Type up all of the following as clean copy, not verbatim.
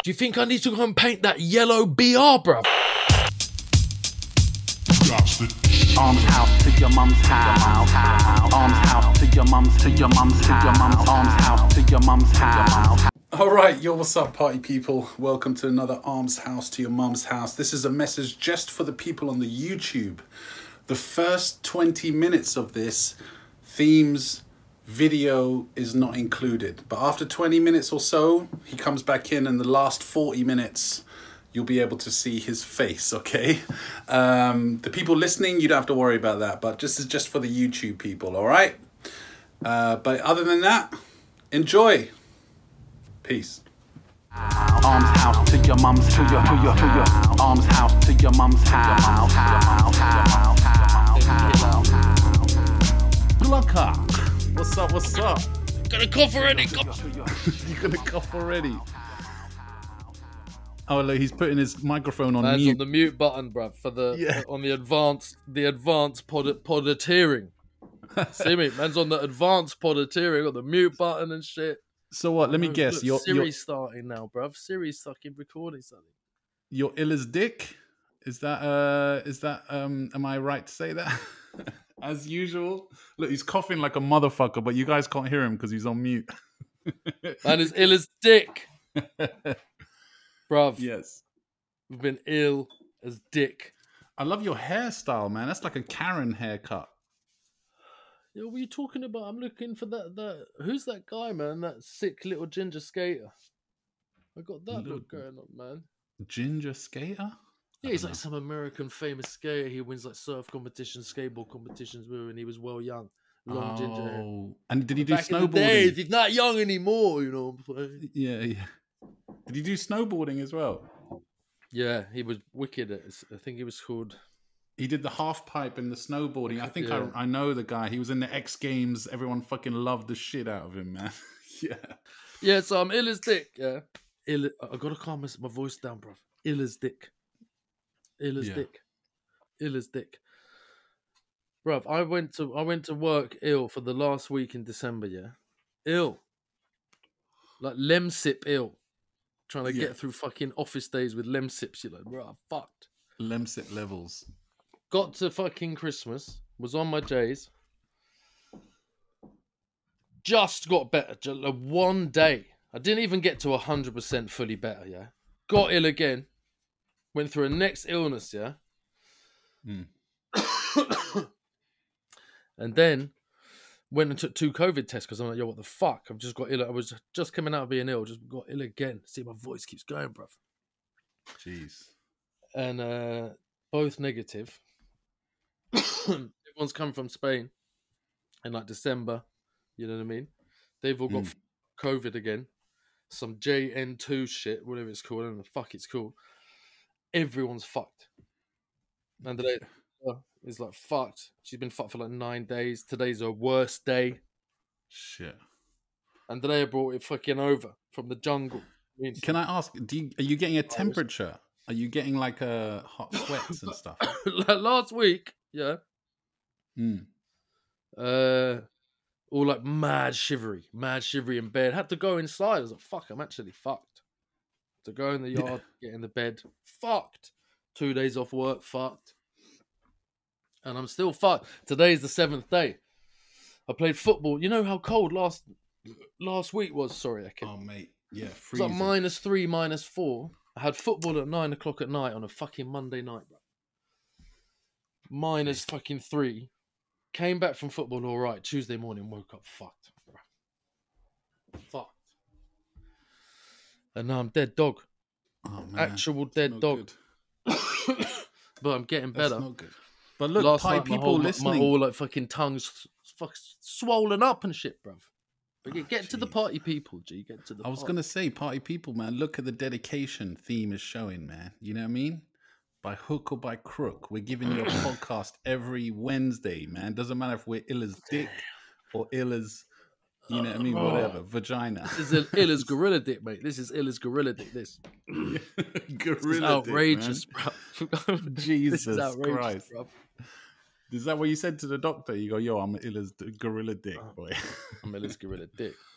Do you think I need to go and paint that yellow BR, bruv? Arms house to your mum's house. Arms house to your mum's, to your mum's, to your mum's. Arms house to your mum's house. Alright, yo, what's up, party people? Welcome to another Arms House to Your Mum's House. This is a message just for the people on the YouTube. The first 20 minutes of this themes video is not included. But after 20 minutes or so, he comes back in, and the last 40 minutes, you'll be able to see his face, okay? The people listening, you don't have to worry about that, but this is just for the YouTube people, alright? But other than that, enjoy. Peace. Arms house to your mum's, to your arms house to your mum's house. Glunka. What's up, what's up? Gonna cough already. You're gonna cough already. Oh, look, he's putting his microphone on Man's mute. on the mute button, bruv, for the on the advanced poditeering. See me? Man's on the advanced poditeering, got the mute button and shit. So what? Let me guess. Look, Siri's starting now, bruv. Siri's fucking recording something. You're ill as dick? Is that am I right to say that? As usual. Look, he's coughing like a motherfucker, but you guys can't hear him because he's on mute. Man is ill as dick. Bruv. Yes. We've been ill as dick. I love your hairstyle, man. That's like a Karen haircut. Yo, what are you talking about? I'm looking for that. Who's that guy, man? That sick little ginger skater. I got that look going on, man. Ginger skater? Yeah, he's like some American famous skater. He wins like surf competitions, skateboard competitions, and he was well young. Long ginger hair. And did he do Back in the snowboarding? days, he's not young anymore, you know what I'm saying? Yeah. Did he do snowboarding as well? Yeah, he was wicked at it. I think he was called... He did the half pipe and the snowboarding. I think Yeah. I know the guy. He was in the X Games. Everyone fucking loved the shit out of him, man. Yeah. Yeah, so I'm ill as dick, yeah. I gotta calm my voice down, bruv. Ill as dick. Ill as dick. Ill as dick. Bruv, I went to work ill for the last week in December, yeah? Ill. Like lemsip ill. Trying to get through fucking office days with lemsips. You're like, bruv, I'm fucked. Lemsip levels. Got to fucking Christmas. Was on my J's. Just got better. Just one day. I didn't even get to 100% fully better, yeah? Got ill again. Went through a next illness, yeah? And then went and took 2 COVID tests because I'm like, yo, what the fuck? I've just got ill. I was just coming out of being ill. Just got ill again. See, my voice keeps going, bruv. Jeez. And both negative. Everyone's come from Spain in like December. You know what I mean? They've all got COVID again. Some JN2 shit, whatever it's called. I don't know the fuck it's called. Everyone's fucked. And today is like fucked. She's been fucked for like 9 days. Today's her worst day. Shit. And today I brought it fucking over from the jungle. Can I ask, are you getting a temperature? Are you getting like hot sweats and stuff? Like last week, yeah. All like mad shivery in bed. Had to go inside. I was like, fuck, I'm actually fucked. To go in the yard, get in the bed, fucked. 2 days off work, fucked. And I'm still fucked. Today's the 7th day. I played football. You know how cold last week was? Sorry, Oh, mate. Yeah, It's freezing. like -3, -4. I had football at 9 o'clock at night on a fucking Monday night, bro. -3. Came back from football all right. Tuesday morning, woke up fucked, bro. Fucked. And now I'm dead dog. Oh, man. Actual dead dog. But I'm getting better. That's not good. But look, Last night, people listening. my whole like fucking tongue's swollen up and shit, bruv. But get to the party people, G. Get to the I was going to say, party people, man, look at the dedication theme is showing, man. You know what I mean? By hook or by crook, we're giving you a podcast every Wednesday, man. Doesn't matter if we're ill as dick or ill as, you know what I mean, whatever, vagina. This is ill as gorilla dick, mate. This is ill as gorilla dick, this. Gorilla is outrageous, dick, bro. Jesus This is outrageous, Christ. bro. Is that what you said to the doctor? You go, yo, I'm ill as gorilla dick, boy. I'm ill as gorilla dick.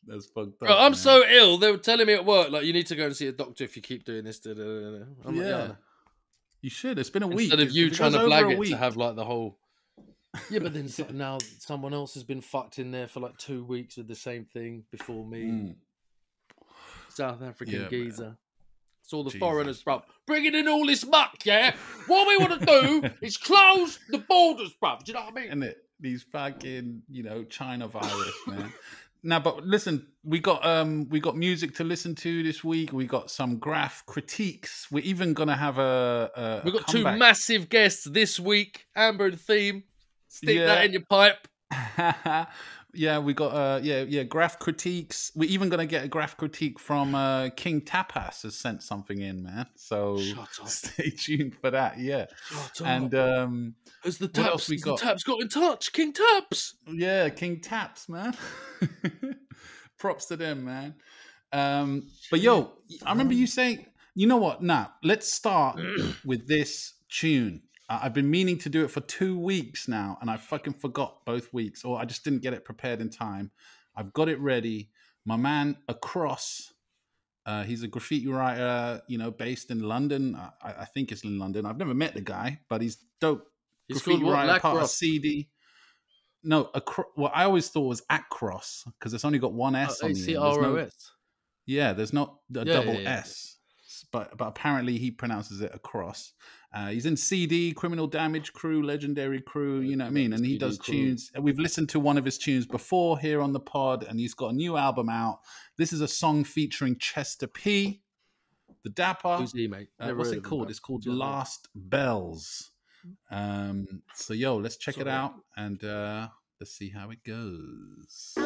That's fucked up. Bro, I'm man. so ill. They were telling me at work, like, you need to go and see a doctor if you keep doing this. I'm like, Yeah. You should. It's been a week. Instead of you If it trying goes to over blag a it week- to have like the whole. Yeah, but then now someone else has been fucked in there for like 2 weeks with the same thing before me. South African geezer. It's all the foreigners, bro. Bringing in all this muck, yeah? What we want to do is close the borders, bro. Do you know what I mean? And these fucking, China virus, man. Now, but listen, we got music to listen to this week. We got some Graff critiques. We're even gonna have We've got two comeback. massive guests this week. Amber and Theme. Stick that in your pipe. Yeah, we got Graff critiques. We're even gonna get a Graff critique from King Tapas has sent something in, man. So stay tuned for that. Yeah. Shut up. And Has the what else Taps, we the got? Taps got in touch? King Taps. Yeah, King Taps, man. Props to them, man. But yo, I remember you saying, you know what? Now, let's start with this tune. I've been meaning to do it for 2 weeks now, and I fucking forgot both weeks, or I just didn't get it prepared in time. I've got it ready. My man Across, he's a graffiti writer, based in London. I think it's in London. I've never met the guy, but he's dope. He's Graffiti called what? writer, part of Lacrosse? CD. No, well, I always thought it was Across because it's only got one S on the end. There's no- ACROS. Yeah, there's not a Yeah, double yeah, yeah. S, but apparently he pronounces it Across. He's in CD, Criminal Damage Crew, Legendary Crew, you know what I mean? And he CD does Crew. tunes. We've listened to one of his tunes before here on the pod, and he's got a new album out. This is a song featuring Chester P, the Dapper. Who's he, mate? Never What's heard it of him, called? bro. It's called Yeah, mate. Last Bells. So yo, let's check it Sorry. out and let's see how it goes.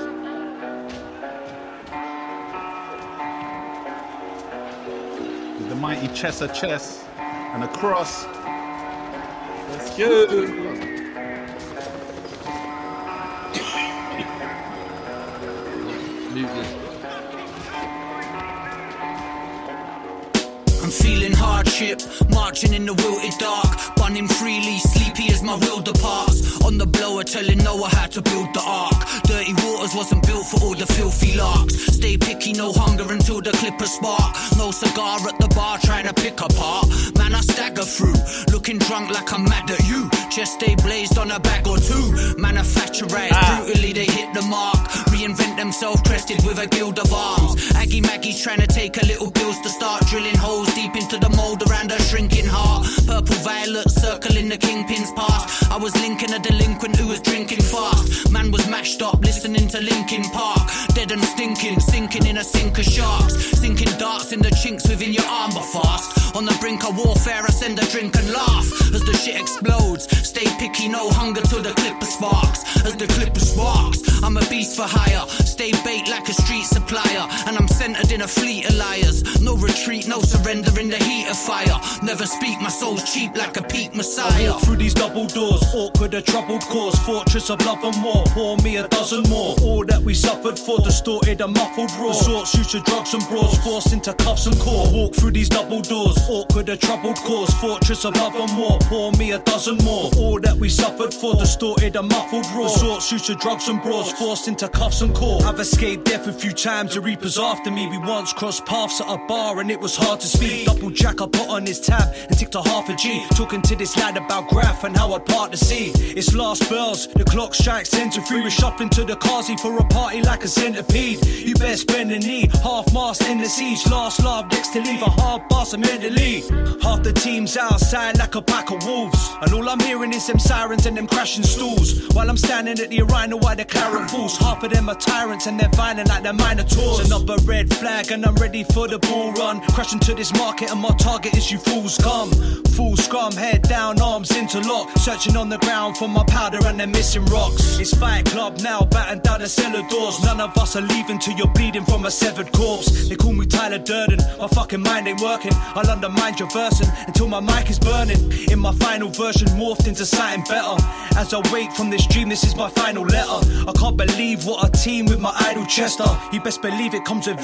With the mighty Chester Chess and Across. Let's go. I'm feeling hardship, marching in the wilted dark, bunning freely, sleepy as my will departs. On the blower, telling Noah how to build the ark. Dirty waters wasn't built for all the filthy larks. Stay picky, no hunger until the clipper spark. No cigar at the bar, trying to pick apart. Man, I stagger through, looking drunk like I'm mad at you. Chest stay blazed on a bag or two. Manufacturized, brutally they hit the mark. Reinvent themselves, crested with a guild of arms. Aggie Maggie's trying to take a little bills to start drilling holes deep into the mold around her shrinking heart. Purple violet circling the kingpin's past. I was linking a delinquent who was drinking fast. Man was mashed up listening to Linkin Park. Dead and stinking, sinking in a sink of sharks. Sinking darts in the chinks within your armor fast. On the brink of warfare, I send a drink and laugh as the shit explodes. Stay picky, no hunger till the clipper sparks. As the clipper sparks, I'm a beast for hire. Stay bait like a street supplier, and I'm centered in a fleet of liars. No retreat, no surrender in the heat of fire. Never speak, my soul's cheap like a peak messiah. Through these double doors, awkward a troubled cause. Fortress of love and more, pour me a dozen more. All that we suffered for, distorted and muffled raw. Resort suits to drugs and brawls, forced into cuffs and core. Walk through these double doors, awkward a troubled cause. Fortress of love and more, pour me a dozen more. All that we suffered for, distorted and muffled raw. Resort suits to drugs and brawls, forced into cuffs and core. I've escaped death a few times, the reapers after me. We once crossed paths at a bar and it was hard to speak. Double jack I put on his tab and ticked a half a G. Talking to this lad about Graff and how I'd part the sea. It's last bells, the clock strikes 10 to 3. We're shuffling to the Kazi for a party like a centipede. You best bend the knee, half mast in the siege. Last laugh next to leave a hard boss I'm in the lead. Half the team's outside like a pack of wolves, and all I'm hearing is them sirens and them crashing stools. While I'm standing at the urinal while the claret fools. Half of them are tyrants and they're violent like they're minotaurs. Another red flag and I'm ready for the bull run. Crashing to this market and my target is you fools come. Full scrum, head down, arms interlock. Searching on the ground for my powder and they're missing rocks. It's Fight Club now, batting down the cellar doors. None of us are leaving till you're bleeding from a severed corpse. They call me Tyler Durden, my fucking mind ain't working. I'll undermine your versing until my mic is burning. In my final version, morphed into something better. As I wake from this dream, this is my final letter. I can't believe what a team with my idol Chester. You best believe it comes with V's, cause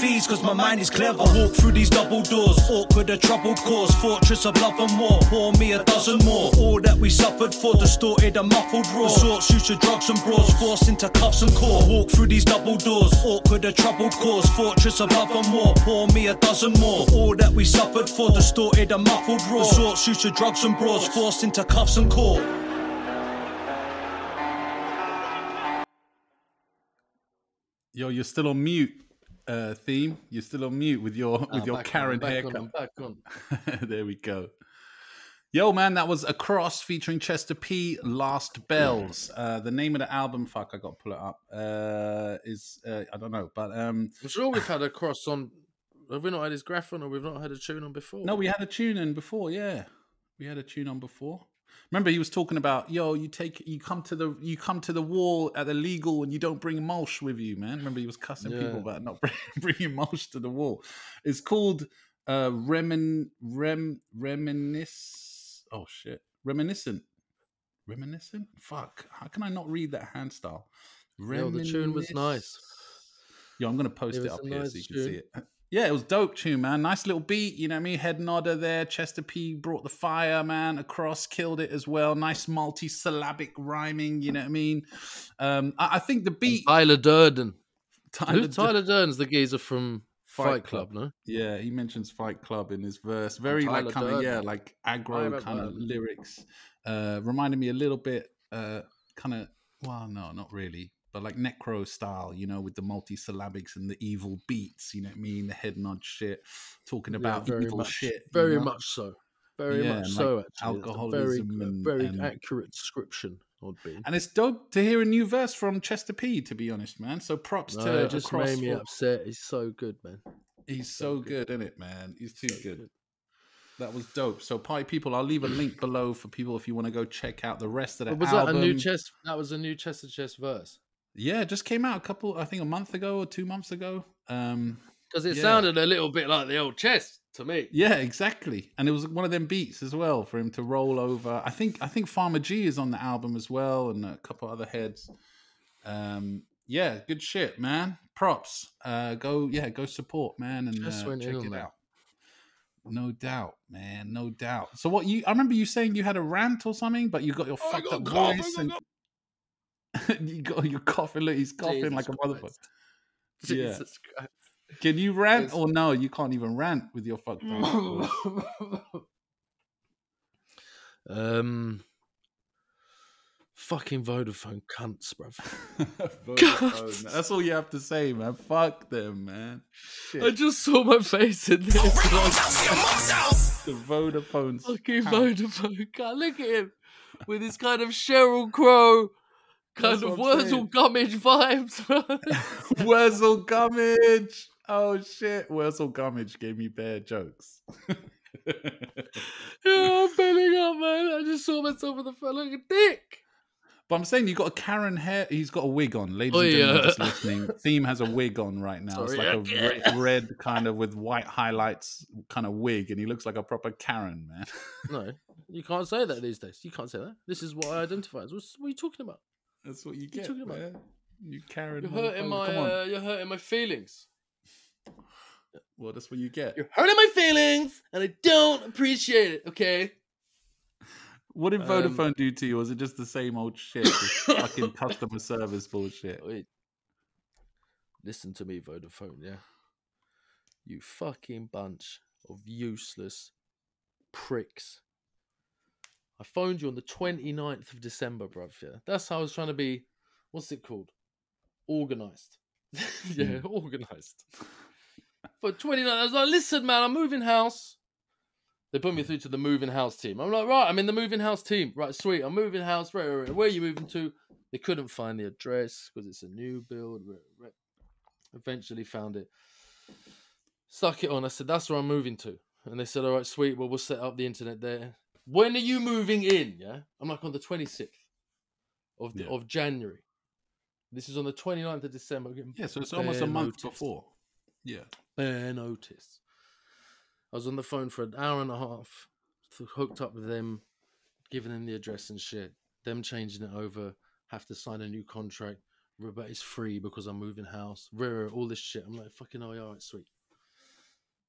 my mind is clever. I walk through these double doors, awkward a troubled cause, fortress of love and more, pour me a dozen more. All that we suffered for, distorted and muffled raw. Resorts used to drugs and bras, forced into cuffs and core. I walk through these double doors, awkward a troubled cause, fortress of love and more, pour me a dozen more. All that we suffered for, distorted and muffled raw. Resorts used to drugs and bras, forced into cuffs and core. Yo, you're still on mute, Theme. You're still on mute with your Karen haircut. Back on. There we go. Yo, man, that was Across featuring Chester P. Last Bells. The name of the album, fuck, I got to pull it up. Is I don't know, but I'm sure we've had Across on. Have we not had his Graff on, or we've not had a tune on before? No, we had a tune in before. Yeah, we had a tune on before. Remember, he was talking about, yo, you come to the wall at the legal and you don't bring mulch with you, man. Remember, he was cussing people about not bringing mulch to the wall. It's called reminiscent. Fuck, how can I not read that hand style? Yo, the tune was nice. Yo, I'm gonna post it up here so you can see it. Yeah, it was dope tune, man. Nice little beat, you know what I mean? Head nodder there. Chester P brought the fire, man. Across killed it as well. Nice multi-syllabic rhyming, you know what I mean? I think the beat... Tyler Durden. Tyler Durden's the geezer from Fight Club, no? Yeah, he mentions Fight Club in his verse. Very like kind of, yeah, like aggro kind of lyrics. Reminded me a little bit kind of, well, no, not really. But like Necro style, you know, with the multi-syllabics and the evil beats, you know what I mean? The head nod shit, talking about evil shit. Very much so. Very much so, like actually. Alcoholism very accurate description would be. And it's dope to hear a new verse from Chester P, to be honest, man. So props to it just made me upset. He's so good, man. He's so good, isn't it, man? He's too good. That was dope. So, party people, I'll leave a link below for people if you want to go check out the rest of the album. That was a new Chester Chest verse? Yeah, it just came out a month ago or 2 months ago. Because it sounded a little bit like the old Chest to me. Yeah, exactly. And it was one of them beats as well for him to roll over. I think Farmer G is on the album as well, and a couple other heads. Yeah, good shit, man. Props. Go support, man, and check it out. No doubt, man. No doubt. So I remember you saying you had a rant or something, but you got your fucked up voice and you're coughing. Look, he's coughing Jesus like a motherfucker. Jesus Christ. Can you rant or no? You can't even rant with your fucked up voice. Fucking Vodafone cunts, bruv. Vodafone. That's all you have to say, man. Fuck them, man. Shit. I just saw my face in this. The Vodafone. Fucking Vodafone cunt. Look at him with his kind of Sheryl Crow kind of Wurzel Gummidge vibes, bro. Wurzel Gummidge. Oh shit, Wurzel Gummidge gave me bad jokes. Yeah, I'm belling up, man. I just saw myself with a fella like a dick. But I'm saying you got a Karen hair. He's got a wig on, ladies and gentlemen just listening. Theme has a wig on right now. Sorry, it's like a red kind of with white highlights kind of wig, and he looks like a proper Karen, man. No, you can't say that these days. You can't say that. This is what I identify as. What are you talking about? That's what you get, man. You Karen. You're hurting my feelings. Well, that's what you get. You're hurting my feelings, and I don't appreciate it. Okay. What did Vodafone do to you? Or was it just the same old shit? Fucking customer service bullshit. Wait. Listen to me, Vodafone, yeah? You fucking bunch of useless pricks. I phoned you on the 29th of December, bruv, yeah? That's how I was trying to be, what's it called? Organised. Yeah, organised. For 29th, I was like, listen, man, I'm moving house. They put me through to the moving house team. I'm like, right, I'm in the moving house team. Right, sweet, I'm moving house. Right. Where are you moving to? They couldn't find the address because it's a new build. Right. Eventually found it. Stuck it on. I said, that's where I'm moving to. And they said, all right, sweet. Well, we'll set up the internet there. When are you moving in? Yeah. I'm like on the 26th of January. This is on the 29th of December. Yeah, so it's almost a month before. Yeah. Bare notice. I was on the phone for an hour and a half, hooked up with them, giving them the address and shit. Them changing it over, have to sign a new contract. But it's free because I'm moving house. All this shit. I'm like, fucking, all right, sweet.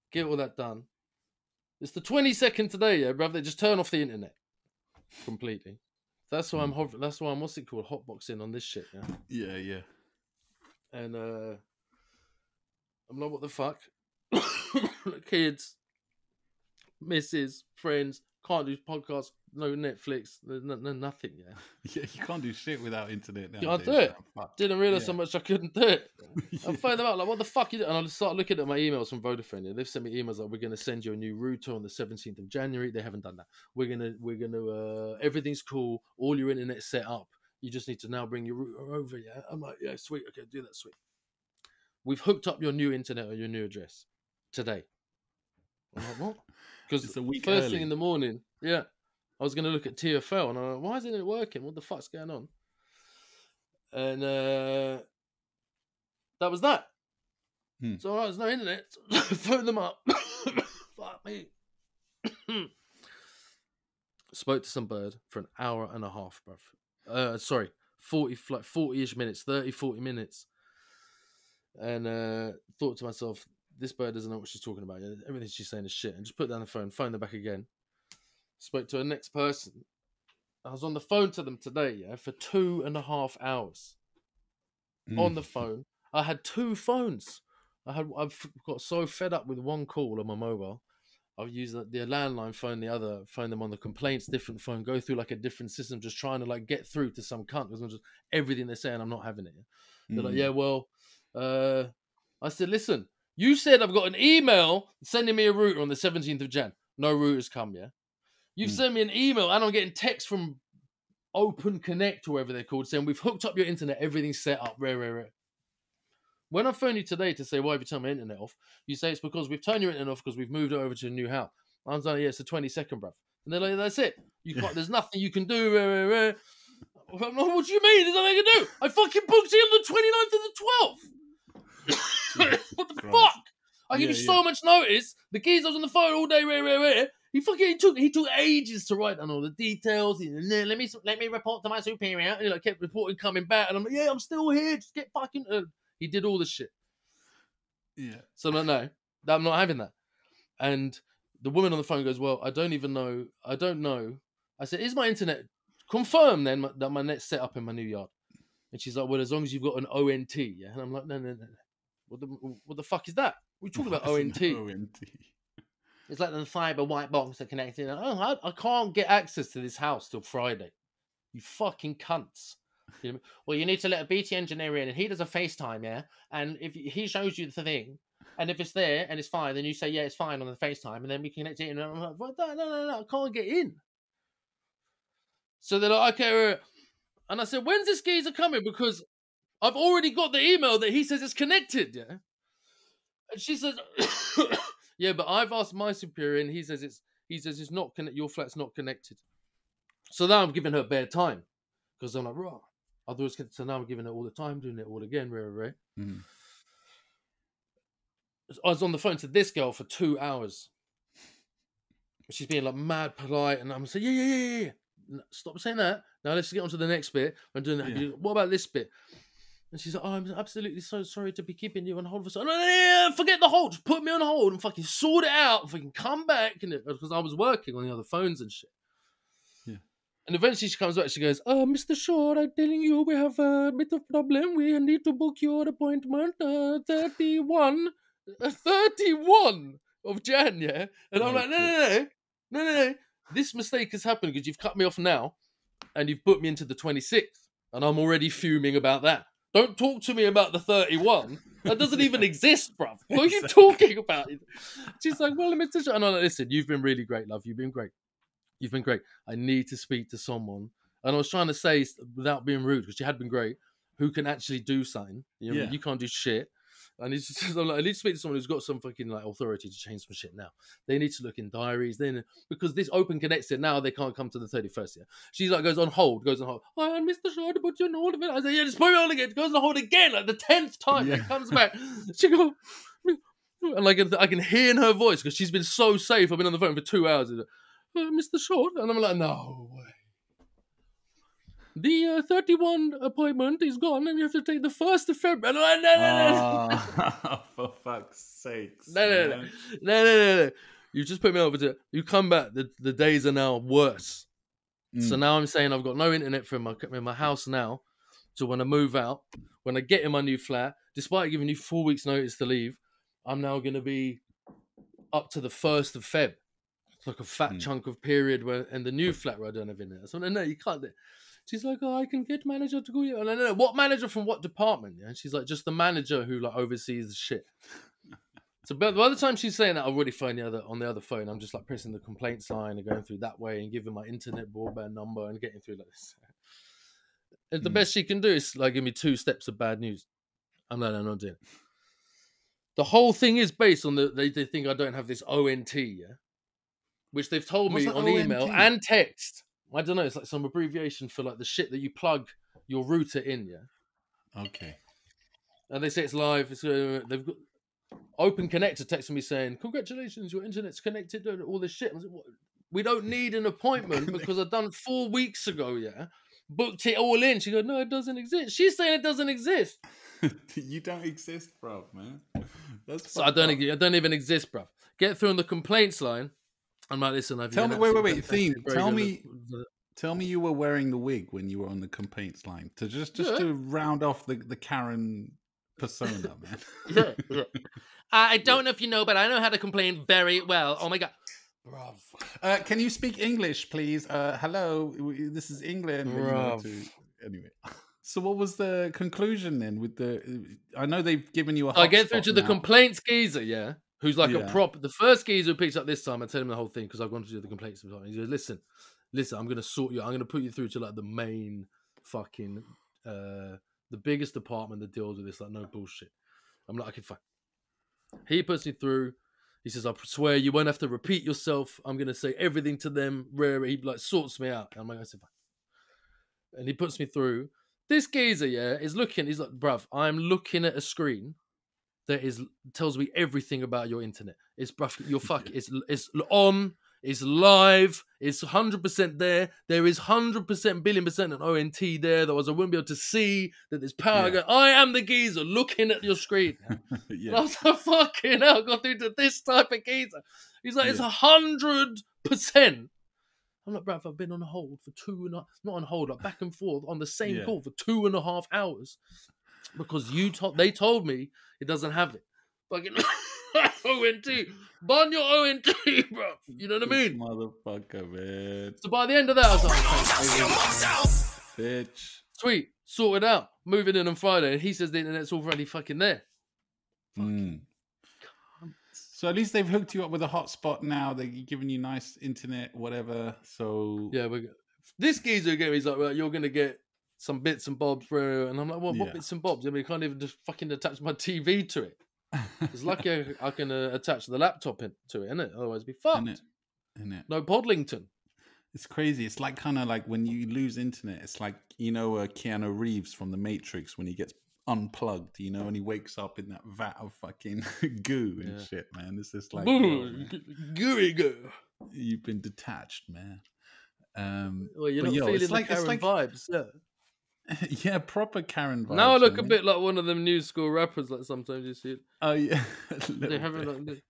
get all that done. It's the 22nd today, yeah, bruv. They just turn off the internet completely. That's why I'm what's it called, hotboxing on this shit, yeah. Yeah. And I'm like, what the fuck? Kids, missus, friends, can't do podcasts, no Netflix, no nothing, yeah. Yeah, you can't do shit without internet now. Can't do it. Didn't realise how much I couldn't do it. I phoned them out, like, what the fuck you doing? And I started looking at my emails from Vodafone. And they've sent me emails like, we're going to send you a new router on the 17th of January. They haven't done that. We're gonna everything's cool. All your internet's set up. You just need to now bring your router over, yeah? I'm like, yeah, sweet. Okay, do that, sweet. We've hooked up your new internet or your new address today. I'm like, what? Because It's a week first early. thing in the morning, yeah, I was going to look at TFL and I'm like, why isn't it working? What the fuck's going on? And that was that. So all right, there's no internet. Phone them up. Fuck me. Spoke to some bird for an hour and a half, bruv. Sorry, 40-ish minutes, 30, 40 minutes. And thought to myself, this bird doesn't know what she's talking about. Everything she's saying is shit. And just put down the phone, phoned her back again. Spoke to her next person. I was on the phone to them today, yeah, for 2.5 hours. On the phone. I had 2 phones. I've got so fed up with one call on my mobile. I've used the landline phone, phone them on the complaints, different phone, go through like a different system, just trying to like get through to some cunt because I'm just everything they're saying, I'm not having it. They're like, yeah, well, I said, listen, you said I've got an email sending me a router on the 17th of Jan. No routers come, yeah? You've sent me an email and I'm getting text from Open Connect, whoever they're called, saying we've hooked up your internet, everything's set up, rare. When I phone you today to say, why have you turned my internet off? You say it's because we've turned your internet off because we've moved it over to a new house. I'm saying, yeah, it's the 22nd, bruv. And they're like, that's it. You can't, there's nothing you can do, rare. I'm like, what do you mean? There's nothing I can do. I fucking booked it on the 29th of the 12th. What the fuck? I give you so much notice. The geezer's on the phone all day, rare. He took ages to write down all the details. Let me report to my superior. And he kept reporting, coming back, and I'm like, yeah, I'm still here. Just get fucking. He did all the shit. Yeah. So I'm like, no, I'm not having that. And the woman on the phone goes, well, I don't know. I said, is my internet confirmed then that my net's set up in my new yard? And she's like, well, as long as you've got an ONT, yeah. And I'm like, no. What the fuck is that? We talking about ONT. ONT. It's like the fiber white box that connects in. Oh, I can't get access to this house till Friday. You fucking cunts. You know, well, you need to let a BT engineer in, and he does a FaceTime, yeah. And if he shows you the thing, and if it's there and it's fine, then you say, yeah, it's fine on the FaceTime, and then we connect it in. And I'm like, no, I can't get in. So they're like, okay, and I said, when's this geezer coming? Because I've already got the email that he says it's connected, yeah. And she says, yeah, but I've asked my superior, and he says it's not your flat's not connected. So now I'm giving her bare time because I'm like, right. So now I'm giving her all the time, doing it all again, rare. I was on the phone to this girl for 2 hours. She's being like mad polite, and I'm saying, yeah. Stop saying that. Now let's get on to the next bit. I'm doing that. Yeah. What about this bit? And she's like, oh, I'm absolutely so sorry to be keeping you on hold for so long. No, forget the hold. Just put me on hold and fucking sort it out. And fucking come back. Because I was working on the other phones and shit. Yeah. And eventually she comes back. She goes, Mr. Shaw, I'm telling you, we have a bit of problem. We need to book your appointment 31 of Jan, yeah? And I'm like, no. This mistake has happened because you've cut me off now and you've put me into the 26th. And I'm already fuming about that. Don't talk to me about the 31. That doesn't even exist, bruv. What are you talking about? She's like, well, Mr. Shaw. And I'm like, listen, you've been really great, love. You've been great. I need to speak to someone. And I was trying to say, without being rude, because she had been great, who can actually do something. You know, you can't do shit. I need to speak to someone who's got some fucking authority to change some shit now. They need to look in diaries. Because this Open Connects it now, they can't come to the 31st. Yeah, she's like goes on hold. Oh, Mr. Shaw, to put you on hold of it. I say, yeah, just put me on again. Goes on hold again, like the 10th time. Yeah. Comes back. She goes, and I can hear in her voice because she's been so safe. I've been on the phone for 2 hours. Mr. Shaw, and I'm like, no way. the 31 appointment is gone, and you have to take the 1st of February. And I'm like, no. For fuck's sakes. No. You just put me over to. You come back. The days are now worse. So now I'm saying I've got no internet in my house now. So when I move out, when I get in my new flat, despite giving you 4 weeks notice to leave, I'm now going to be up to the 1st of Feb. It's like a fat chunk of period where, and the new flat where I don't have internet. So no, you can't. She's like, oh, I can get manager to call you. And I know what manager from what department? Yeah, and she's like, just the manager who like oversees the shit. So by the time she's saying that, I've already phoned on the other phone. I'm just like pressing the complaints line and going through that way and giving my internet broadband number and getting through like this. And the best she can do is like give me 2 steps of bad news. I'm like, I'm not doing it. The whole thing is based on they think I don't have this ONT, yeah, which they've told me on email and text. I don't know. It's like some abbreviation for like the shit that you plug your router in, yeah. Okay. And they say it's live. They've got Open Connector texting me saying, "Congratulations, your internet's connected." All this shit. I was like, we don't need an appointment because I've done 4 weeks ago, yeah. Booked it all in. She goes, no, it doesn't exist. She's saying it doesn't exist. You don't exist, bruv, man. So I don't even exist, bruv. Get through on the complaints line. I'm like, listen, tell me, wait, Theme. Tell me you were wearing the wig when you were on the complaints line to just to round off the Karen persona, man. Yeah. I don't know if you know, but I know how to complain very well. Oh my God. Bruv. Can you speak English, please? Hello, this is England. Anyway. So what was the conclusion then with I know they've given you a I get through to the complaints geezer, yeah, who's like a prop. The first geezer who picks up this time, I tell him the whole thing because I've gone to do the complaints. He goes, listen, I'm going to sort you. I'm going to put you through to like the main fucking, the biggest department that deals with this, like no bullshit. I'm like, okay, fine. He puts me through. He says, I swear you won't have to repeat yourself. I'm going to say everything to them. He like sorts me out. I'm like, I said, fine. And he puts me through. This geezer, yeah, is looking. He's like, bruv, I'm looking at a screen that tells me everything about your internet. It's bruv, it's on, it's live, it's 100% there. There is 100% billion% an ONT there. Otherwise, I wouldn't be able to see that there's power. Yeah. I am the geezer looking at your screen. Yeah. I was like, fucking hell, got through to this type of geezer. He's like, it's 100%. I'm like, bruv, I've been on hold for not on hold, like back and forth on the same call for 2.5 hours because they told me it doesn't have it. Fucking ONT. Burn your ONT, bruv. You know what I mean? Motherfucker, man. So by the end of that, I was like, bitch. Sweet, sorted out. Moving in on Friday, and he says the internet's already fucking there. So at least they've hooked you up with a hotspot now. They're giving you nice internet, whatever. So yeah, this geezer gave me, he's like, well, you're gonna get some bits and bobs, bro. And I'm like, well, what bits and bobs? I mean, I can't even just fucking attach my TV to it. It's lucky I can attach the laptop to it, innit? Otherwise, it'd be fucked. Innit? No Podlington. It's crazy. It's like kind of like when you lose internet. It's like Keanu Reeves from The Matrix when he gets unplugged, and he wakes up in that vat of fucking goo and shit, man. It's just like gooey goo. You've been detached, man. Well, you're not feeling the Karen vibes, yeah. Yeah, proper Karen vibes. Now I look a bit like one of them new school rappers. Like sometimes you see it. Oh yeah, they haven't like this.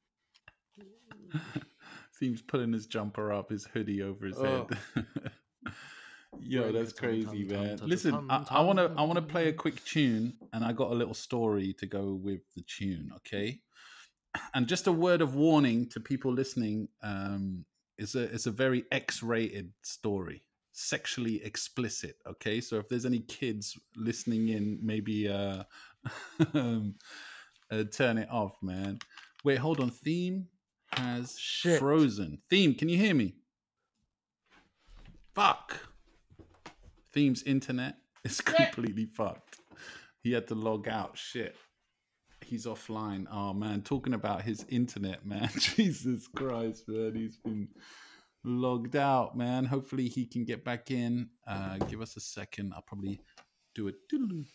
Seems putting his jumper up, his hoodie over his head. Yo, that's crazy, man. Listen, I wanna play a quick tune, and I got a little story to go with the tune, okay? And just a word of warning to people listening, it's a very X-rated story, sexually explicit, okay? So if there's any kids listening in, maybe turn it off, man. Wait, hold on. Theme has frozen. Theme, can you hear me? Fuck. Theme's internet is completely fucked. He had to log out. Shit. He's offline. Oh, man. Talking about his internet, man. Jesus Christ, man. He's been logged out, man. Hopefully he can get back in. Give us a second. I'll probably do it.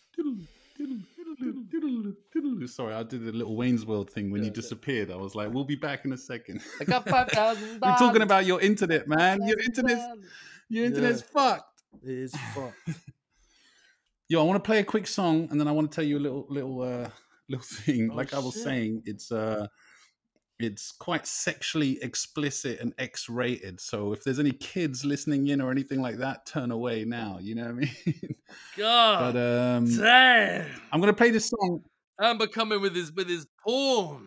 Sorry, I did a little Wayne's World thing when you disappeared. I was like, we'll be back in a second. I got $5,000. We're talking about your internet, man. Your internet's fucked. It is fucked. Yo, I want to play a quick song, and then I want to tell you a little thing. Oh, Like I was shit. saying, it's quite sexually explicit and X-rated. So if there's any kids listening in or anything like that, turn away now. You know what I mean? God But damn. I'm gonna play this song. Amber coming with his porn.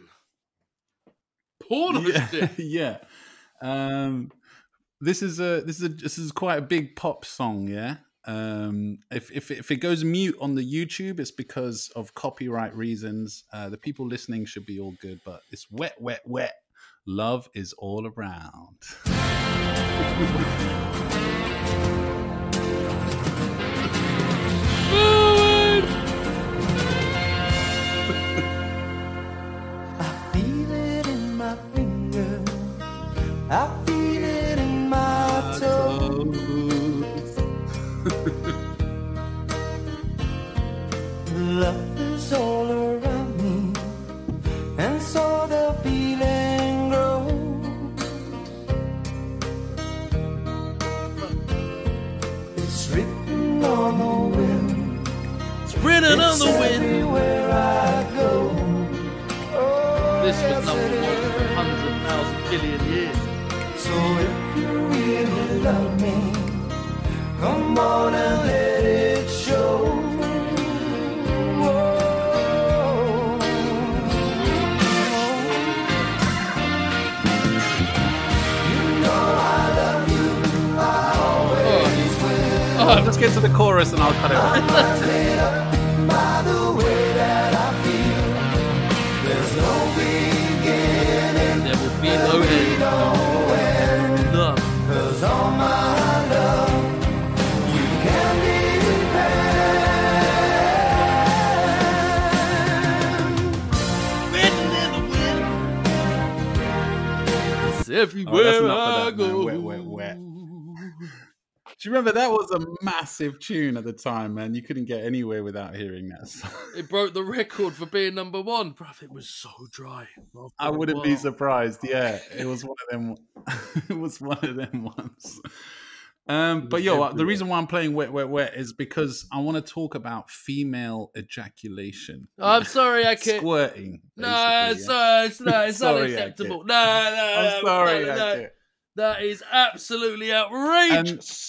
Porn shit. Yeah. This is quite a big pop song, yeah. If it goes mute on the YouTube, it's because of copyright reasons. The people listening should be all good, but it's wet, wet, wet. Love is all around. I feel it in my finger. I feel it in my toes. Love is all around me, and so the feeling grows. It's written on the wind. It's written on the wind. Everywhere I go. This was number 100,000 billion years. So if you really love me, come on and let it show. Let's get to the chorus and I'll cut it off. By the way that I feel, there's no beginning, There will be no end. no end. None. 'Cause all my love, you can depend. It's everywhere I go. Wet, wet, wet. Do you remember that was a massive tune at the time, man? You couldn't get anywhere without hearing that song. It broke the record for being number one. Bruv, it was so dry. I wouldn't be surprised. Yeah, it was one of them. It was one of them ones. But yo, the reason why I'm playing Wet, Wet, Wet is because I want to talk about female ejaculation. I'm sorry, I can't. Squirting. No, it's not acceptable. No, I'm sorry, no. That is absolutely outrageous.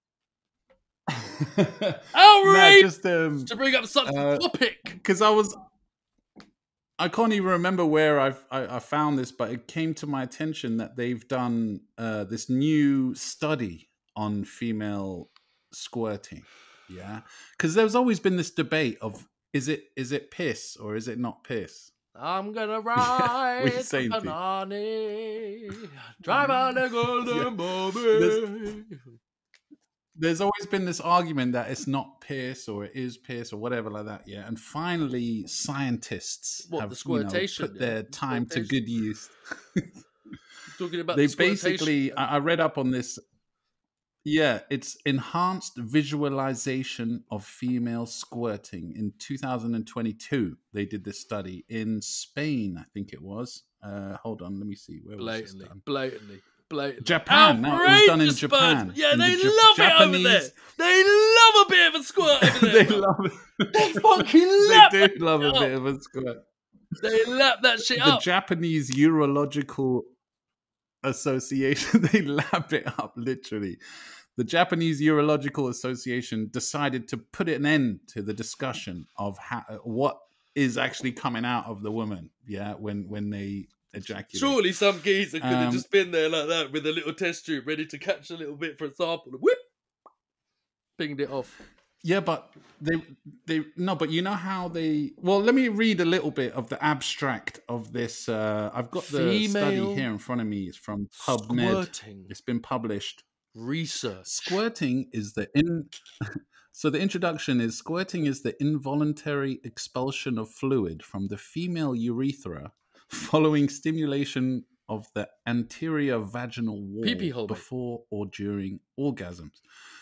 Outrageous to bring up such a topic. Because I can't even remember where I found this, but it came to my attention that they've done this new study on female squirting. Yeah, because there's always been this debate of is it piss or is it not piss? I'm gonna ride the banana, drive on the golden bobby. There's always been this argument that it's not piss or it is piss or whatever like that, yeah. And finally, scientists have put their time to good use. Talking about they basically, I read up on this. Yeah, it's enhanced visualization of female squirting. In 2022, they did this study in Spain, I think it was. Hold on, let me see. Where was this done? Blatantly. Japan. No, it was done in Japan. Birds. Yeah, they love it over there. They love a bit of a squirt over there. They love it. They fucking lap They do love a bit of a squirt. They lap that shit up. The Japanese Urological Association, they lap it up, literally. The Japanese Urological Association decided to put an end to the discussion of what is actually coming out of the woman, yeah, when they ejaculate. Surely some geezer could have just been there like that with a little test tube ready to catch a little bit for a sample and whip, pinged it off. Yeah, but but you know how they... Well, let me read a little bit of the abstract of this. I've got the study here in front of me. It's from PubMed. Squirting. It's been published. Research. Squirting is So the introduction is, squirting is the involuntary expulsion of fluid from the female urethra following stimulation of the anterior vaginal wall before or during orgasms.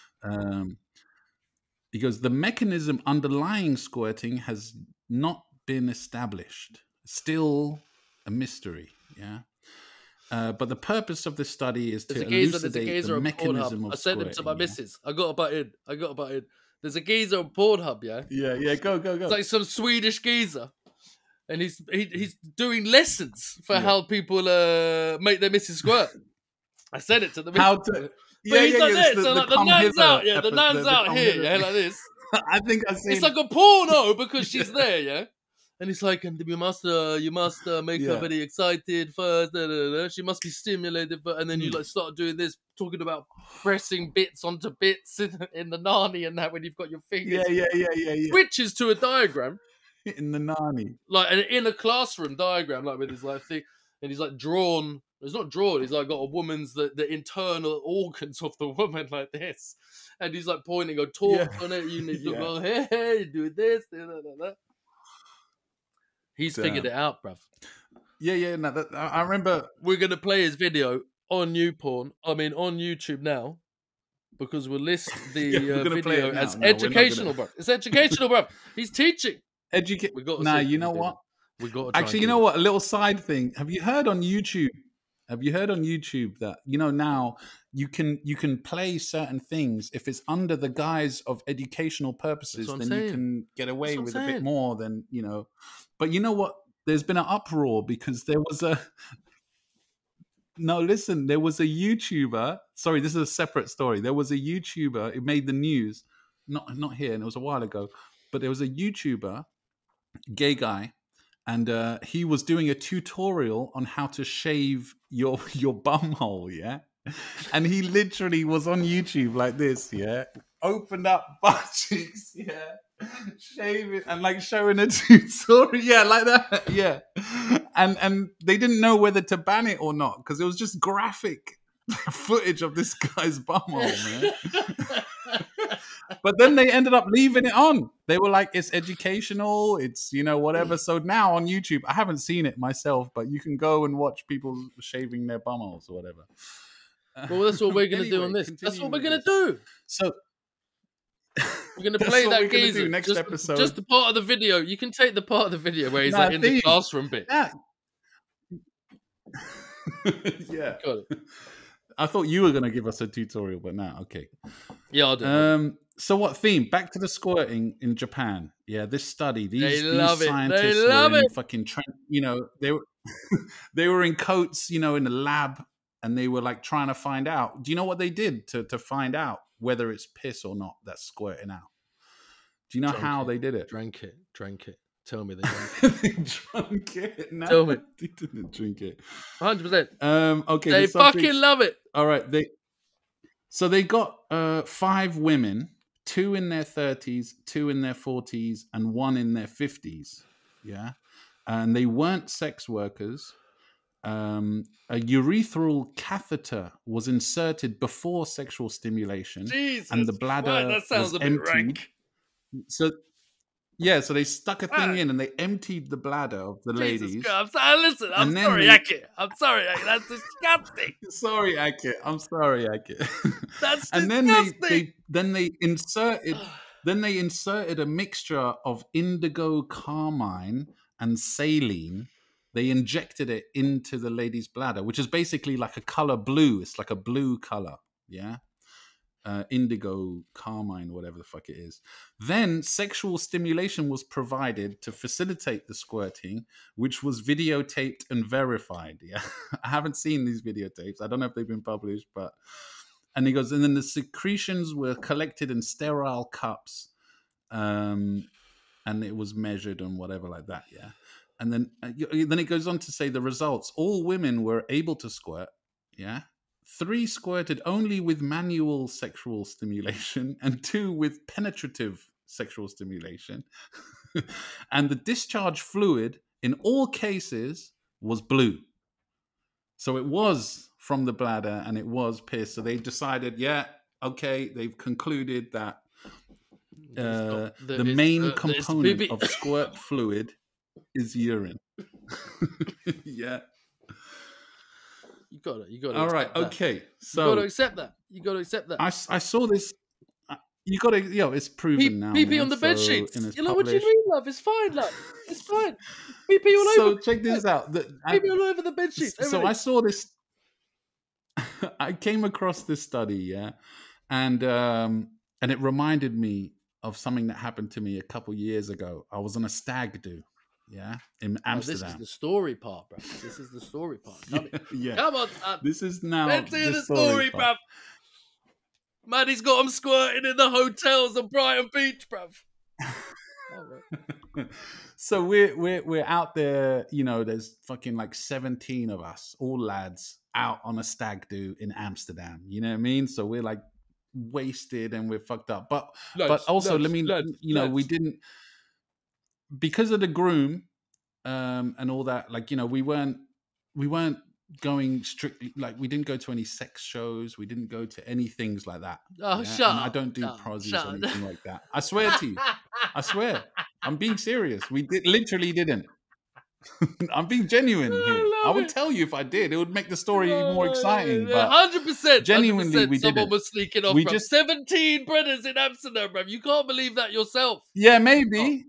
He goes, the mechanism underlying squirting has not been established. Still a mystery, yeah? But the purpose of this study is There's to a geezer elucidate the on mechanism Pornhub. of I sent him to my squirting, yeah? missus. I got to butt in. There's a geezer on Pornhub, yeah? Yeah, go. It's like some Swedish geezer. And he's doing lessons for how people make their missus squirt. I sent it to the missus. How to... But he's like this, so like the nan's out, the nan's out here, yeah, like this. I think I've seen... It's like a porno because she's there, yeah? And it's like, and you must make her very excited first. Da, da, da. She must be stimulated, and then you like start doing this, talking about pressing bits onto bits in the nanny and that when you've got your fingers. Yeah. Switches to a diagram In the nanny. like in a classroom diagram, like with his like thing, and he's like drawn. It's not drawn. He's like got a woman's the internal organs of the woman like this, and he's like pointing a torch on it. You need to go, hey, do this, da. He's figured it out, bruv. Yeah. No, I remember. We're gonna play his video on YouTube now, because we'll list the video as educational, bruv. It's educational, bruv. He's teaching. Nah, you know what? We got to actually. You know what? A little side thing. Have you heard on YouTube that now you can play certain things if it's under the guise of educational purposes, then you can get away with a bit more than But you know what? There's been an uproar because there was a there was a YouTuber. Sorry, this is a separate story. There was a YouTuber. It made the news. Not here, and it was a while ago. But there was a YouTuber, gay guy, and he was doing a tutorial on how to shave your bum hole, yeah? And he literally was on YouTube like this, yeah? Opened up butt cheeks, yeah? Shave it and like showing a tutorial, yeah, like that, yeah. And they didn't know whether to ban it or not because it was just graphic footage of this guy's bum hole, man. But then they ended up leaving it on. They were like, it's educational, it's, whatever. So now on YouTube, I haven't seen it myself, but you can go and watch people shaving their bum holes or whatever. Well, that's what we're going to do on this. That's what we're going to do. So we're going to play that geezer. Next episode. Just the part of the video. You can take the part of the video where he's like in the classroom bit. Yeah. Yeah. Got it. I thought you were going to give us a tutorial, but now, okay. Yeah, I'll do. So what theme? Back to the squirting in Japan. Yeah, this study. These scientists They love were in it. fucking, they were they were in coats, in the lab, and they were like trying to find out. Do you know what they did to find out whether it's piss or not that's squirting out? Do you know how they did it? Drank it. Tell me they drank it. They drank it. No, Tell me. They didn't drink it. 100%. Okay. They fucking love it. All right. So they got 5 women, 2 in their 30s, 2 in their 40s, and 1 in their 50s. Yeah. And they weren't sex workers. A urethral catheter was inserted before sexual stimulation. Jesus, and the bladder that sounds was a bit emptied. rank. So they stuck a thing in and they emptied the bladder of the ladies. I'm sorry, listen, I'm sorry, Aki. That's disgusting. Sorry, Aki. I'm sorry, Aki. That's and disgusting. then they inserted a mixture of indigo carmine and saline. They injected it into the lady's bladder, which is basically like a color blue. It's like a blue color, yeah? Indigo, carmine, whatever the fuck it is. Then sexual stimulation was provided to facilitate the squirting, which was videotaped and verified. Yeah, I haven't seen these videotapes. I don't know if they've been published, but and he goes, and then the secretions were collected in sterile cups, and it was measured and whatever like that. Yeah, and then it goes on to say the results. All women were able to squirt. Yeah. 3 squirted only with manual sexual stimulation and 2 with penetrative sexual stimulation. And the discharge fluid in all cases was blue. So it was from the bladder and it was piss. So they decided, they've concluded that the main component of squirt fluid is urine. Yeah. You got it. All right. Okay. So you got to accept that. I saw this. You got to. It's proven now. PP on the bed sheets. You know what you mean, love? It's fine, love. It's fine. PP all over. So check this out. PP all over the bed sheets. So I saw this. I came across this study, yeah, and it reminded me of something that happened to me a couple years ago. I was on a stag do, yeah, in Amsterdam. This is the story part, bro. This is the story part. Yeah, Come on, son. this is now. Let's hear the story, part. bruv. Man, he's got them squirting in the hotels of Brighton Beach, bruv. So we're out there, you know, there's fucking like 17 of us, all lads, out on a stag do in Amsterdam. You know what I mean? So we're like wasted and we're fucked up. But also, we didn't, because of the groom and all that, like, you know, we weren't going strictly, like, we didn't go to any sex shows, we didn't go to any things like that. Oh, shut up. I don't do prozzies or anything like that. I swear to you. I swear. I'm being serious. We literally didn't. I'm being genuine here. I would tell you if I did. It would make the story more exciting. But 100%. Genuinely, we didn't. Someone was sneaking off. We bruv. just 17 brothers in Amsterdam, bruv. You can't believe that yourself. Yeah, maybe.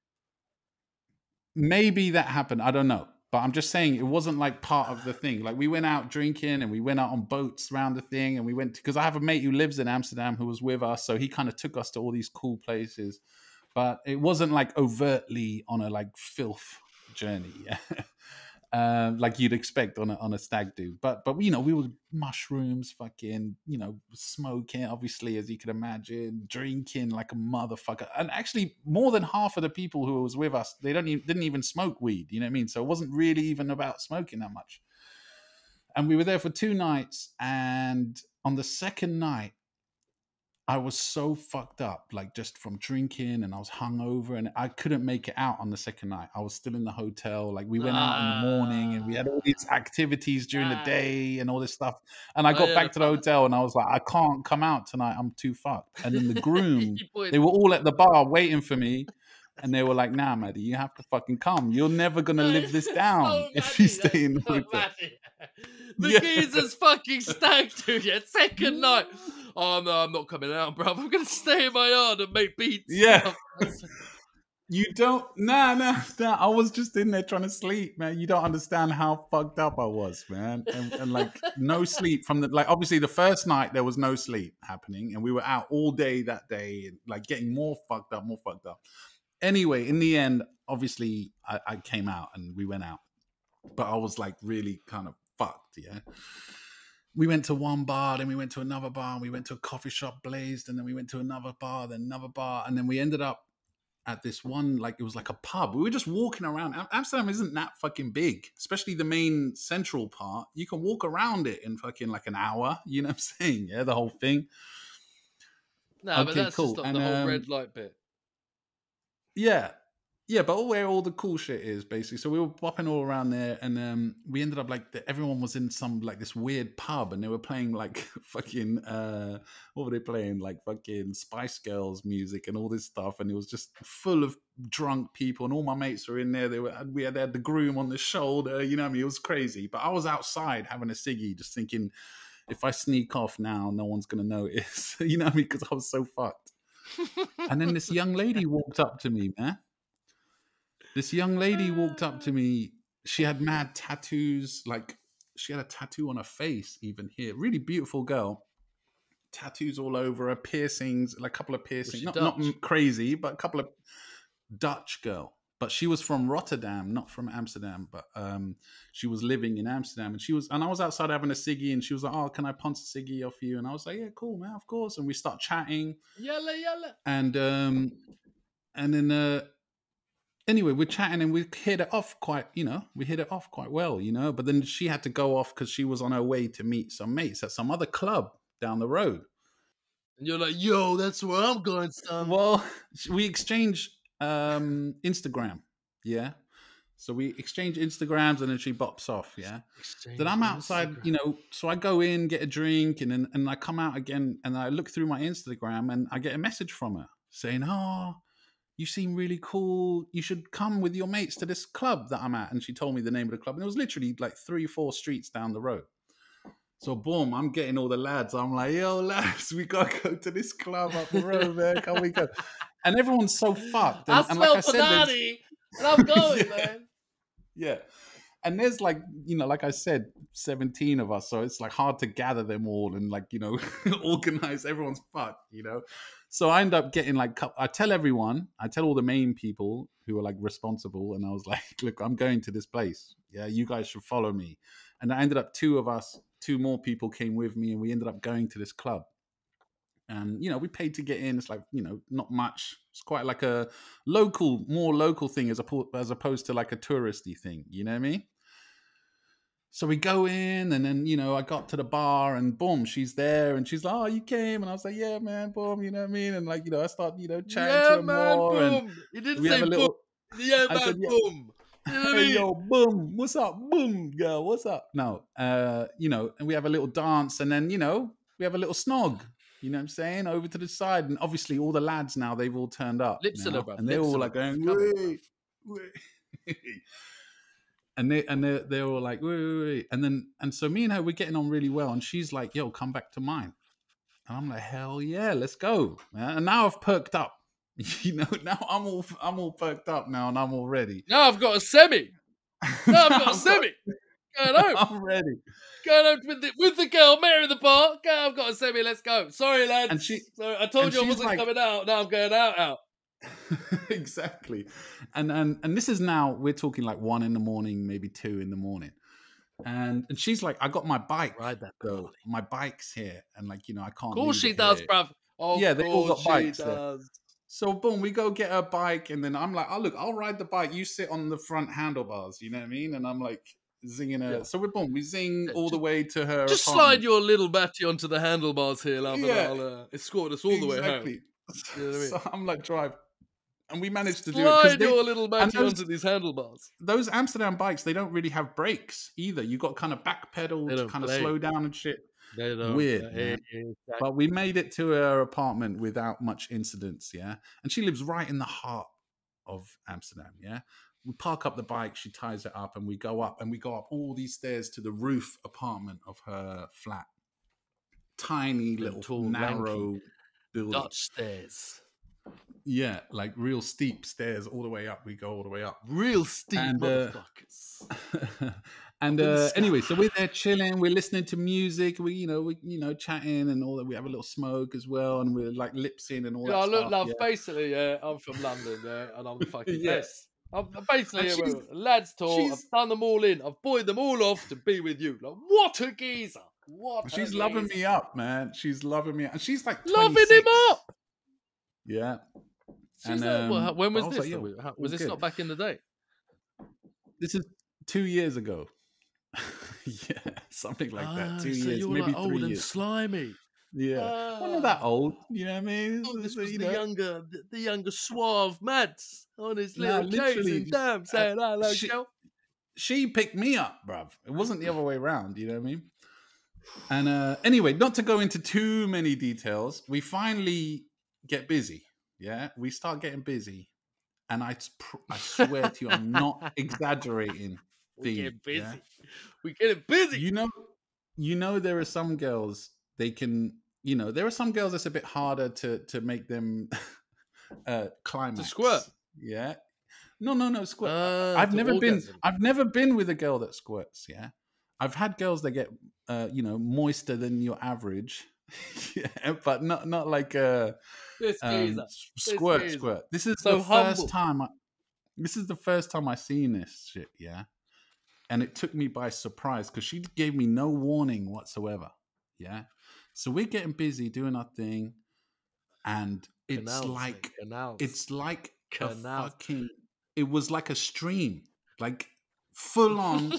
Maybe that happened. I don't know. But I'm just saying it wasn't like part of the thing. Like, we went out drinking and we went out on boats around the thing, and we went because I have a mate who lives in Amsterdam who was with us, so he kind of took us to all these cool places. But it wasn't like overtly on a like filth journey, like you'd expect on a stag do. But you know, we were mushrooms, fucking, you know, smoking, obviously, as you can imagine, drinking like a motherfucker. And actually, more than half of the people who was with us, they didn't even smoke weed. You know what I mean? So it wasn't really even about smoking that much. And we were there for 2 nights, and on the second night, I was so fucked up, like just from drinking, and I was hungover, and I couldn't make it out on the second night. I was still in the hotel. Like, we went out in the morning, and we had all these activities during the day and all this stuff. And I got back to the hotel, and I was like, I can't come out tonight. I'm too fucked. And then the groom, they were all at the bar waiting for me. And they were like, nah, Maddie, you have to fucking come. You're never going to live this down if you stay in the hotel. The geezer's fucking stag do you. Second night. Oh, no, I'm not coming out, bro. I'm going to stay in my yard and make beats. Yeah. You don't... Nah. I was just in there trying to sleep, man. You don't understand how fucked up I was, man. And like, no sleep from the... Like, obviously, the first night, there was no sleep happening. And we were out all day that day, and like getting more fucked up. Anyway, in the end, obviously, I came out and we went out. But I was like really kind of fucked, yeah? We went to one bar, then we went to another bar, and we went to a coffee shop, Blazed, and then we went to another bar, then another bar, and then we ended up at this one, like, it was like a pub. We were just walking around. Amsterdam isn't that fucking big, especially the main central part. You can walk around it in fucking like an hour, you know what I'm saying? Yeah, the whole thing. No, okay, but that's cool. Just not the whole red light bit. Yeah, but where all the cool shit is, basically. So we were bopping all around there, and we ended up like everyone was in some like this weird pub, and they were playing like fucking what were they playing? Like fucking Spice Girls music and all this stuff, and it was just full of drunk people, and all my mates were in there. They had the groom on the shoulder, you know what I mean? It was crazy. But I was outside having a ciggy, just thinking, if I sneak off now, no one's gonna notice, you know what I mean? Because I was so fucked. And then this young lady walked up to me, man. This young lady walked up to me. She had mad tattoos. Like, she had a tattoo on her face, even here. Really beautiful girl. Tattoos all over her, piercings, like a couple of piercings. Not crazy, but a couple of... Dutch girl. But she was from Rotterdam, not from Amsterdam. But she was living in Amsterdam. And I was outside having a ciggy, and she was like, oh, can I punch a ciggy off you? And I was like, yeah, cool, man, of course. And we start chatting. Yalla. And then... Anyway, we're chatting and we hit it off quite well, you know. But then she had to go off because she was on her way to meet some mates at some other club down the road. And you're like, yo, that's where I'm going, son. Well, we exchanged Instagram, yeah. So we exchange Instagrams, and then she bops off, yeah. Then I'm outside, you know, so I go in, get a drink, and I come out again, and I look through my Instagram, and I get a message from her saying, oh, you seem really cool. You should come with your mates to this club that I'm at. And she told me the name of the club. And it was literally like 3-4 streets down the road. So boom, I'm getting all the lads. I'm like, yo, lads, we got to go to this club up the road, man. Can we go? And everyone's so fucked. And I smell Panani, and I'm going, man. Yeah. And there's like, like I said, 17 of us, so it's like hard to gather them all and like, organize. Everyone's fucked. So I end up getting like, I tell all the main people who are like responsible, and I was like, look, I'm going to this place. Yeah, you guys should follow me. And I ended up two more people came with me, and we ended up going to this club. And, we paid to get in. It's like, not much. It's quite like a more local thing as opposed to like a touristy thing. You know what I mean? So we go in, and then, I got to the bar, and boom, she's there, and she's like, oh, you came? And I was like, yeah, man, boom, you know what I mean? And like, I start, chatting to her more. Boom. And You didn't we say have a little, boom. Yeah, I man, said, yeah. boom. You know what I Hey, mean? yo, boom, what's up? Boom, girl, what's up? No, and we have a little dance, and then, we have a little snog. You know what I'm saying? Over to the side. And obviously all the lads now, they've all turned up. Lipsilla, bro. And they're all like going, wait. And they're all like, wait. And so me and her, we're getting on really well. And she's like, yo, come back to mine. And I'm like, hell yeah, let's go. And now I've perked up. Now I'm all perked up now, and I'm all ready. Now I've got a semi. Going home. I'm ready. Going home with the girl, met her in the bar. I've got a semi, let's go. Sorry, lads. And sorry, I told you I wasn't like, coming out. Now I'm going out. Exactly. And this is now, we're talking like 1 a.m, maybe 2 a.m. And she's like, I got my bike. Ride that girl. My bike's here. And like, I can't. Of course she does, bruv. Yeah, they all got bikes there. So boom, we go get her bike, and then I'm like, oh look, I'll ride the bike. You sit on the front handlebars, you know what I mean? And I'm like zinging her. Yeah. So we zing all the way to her. Just slide your little batty onto the handlebars here, love, and I'll escort us all the way home. You know what I mean? So I'm like, drive. And we managed to do it. Slide your little batty onto these handlebars. Those Amsterdam bikes, they don't really have brakes either. You got kind of backpedal to kind of slow down and shit. Weird, exactly. But we made it to her apartment without much incidents, yeah. And she lives right in the heart of Amsterdam, yeah. We park up the bike, she ties it up, and we go up all these stairs to the roof apartment of her flat. Tiny little tall, narrow building. Dutch stairs. Yeah, like real steep stairs all the way up. We go all the way up. Real steep, motherfuckers. And anyway, so we're there chilling, we're listening to music, we chatting and all that. We have a little smoke as well, and we're like lip sync and all that. Look, love, basically, I'm from London, and I'm the fucking best. I'm basically lads tour. I've done them all in. I've buoyed them all off to be with you. Like, what a geezer! She's loving me up, man. She's loving me up, and she's like 26. Loving him up. Yeah. And when was this? Was this not back in the day? This is 2 years ago. Yeah, something like that. 2 years, you were maybe like 3 old years. And slimy. Yeah, well, not that old. You know what I mean? This was the younger suave Mads on his little occasion. Damn, saying hello, girl. She picked me up, bruv. It wasn't the other way around. You know what I mean? And anyway, not to go into too many details, we finally get busy. Yeah, we start getting busy, and I swear to you, I'm not exaggerating. We get busy. Yeah? We get busy. You know, there are some girls they can. There are some girls that's a bit harder to make them climax. To squirt. Yeah. No, squirt. I've never been with a girl that squirts. Yeah. I've had girls that get moister than your average. Yeah, but not like squirt. This is the first time. This is the first time I seen this shit. Yeah. And it took me by surprise because she gave me no warning whatsoever. Yeah. So we're getting busy doing our thing. And it was like a stream. Like full on.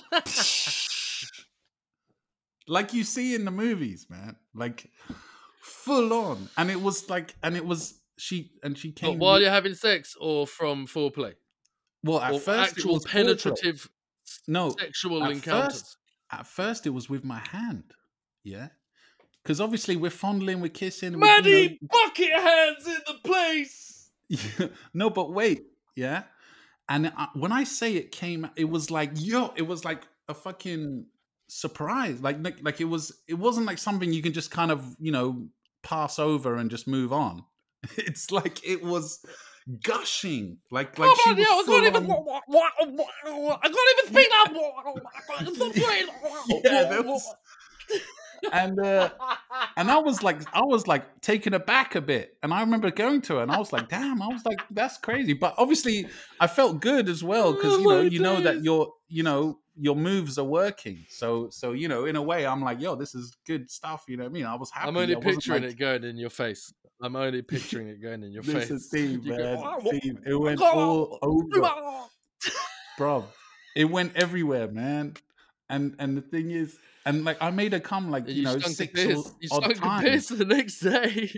Like you see in the movies, man. Like full on. And it was she came. But while you're having sex or from foreplay? Well, at first actual it was penetrative. Foreplay. No, sexual encounters. At first, it was with my hand. Yeah, because obviously we're fondling, we're kissing. Maddie, bucket hands in the place. Yeah. No, but wait, yeah. And when I say it came, it was like it was like a fucking surprise. Like it wasn't like something you can just kind of pass over and just move on. It's like it was gushing, like Oh, she man, yeah, I was can't full even. on. I can't even speak now. Stop sweating. Yeah, there was, and I was like taken aback a bit, and I remember going to her, and I was like, damn, I was like, that's crazy. But obviously, I felt good as well because Oh, you know that days. your moves are working. So in a way, I'm like, yo, this is good stuff. You know what I mean? I was happy. I'm only I wasn't picturing like, it going in your face. I'm only picturing it going in your this face. is Steve, You man. go, Steve, it went all over, bro. It went everywhere, man. And the thing is, and like I made her come like you stunk 6 a or piss. You odd stunk a times, piss the next day.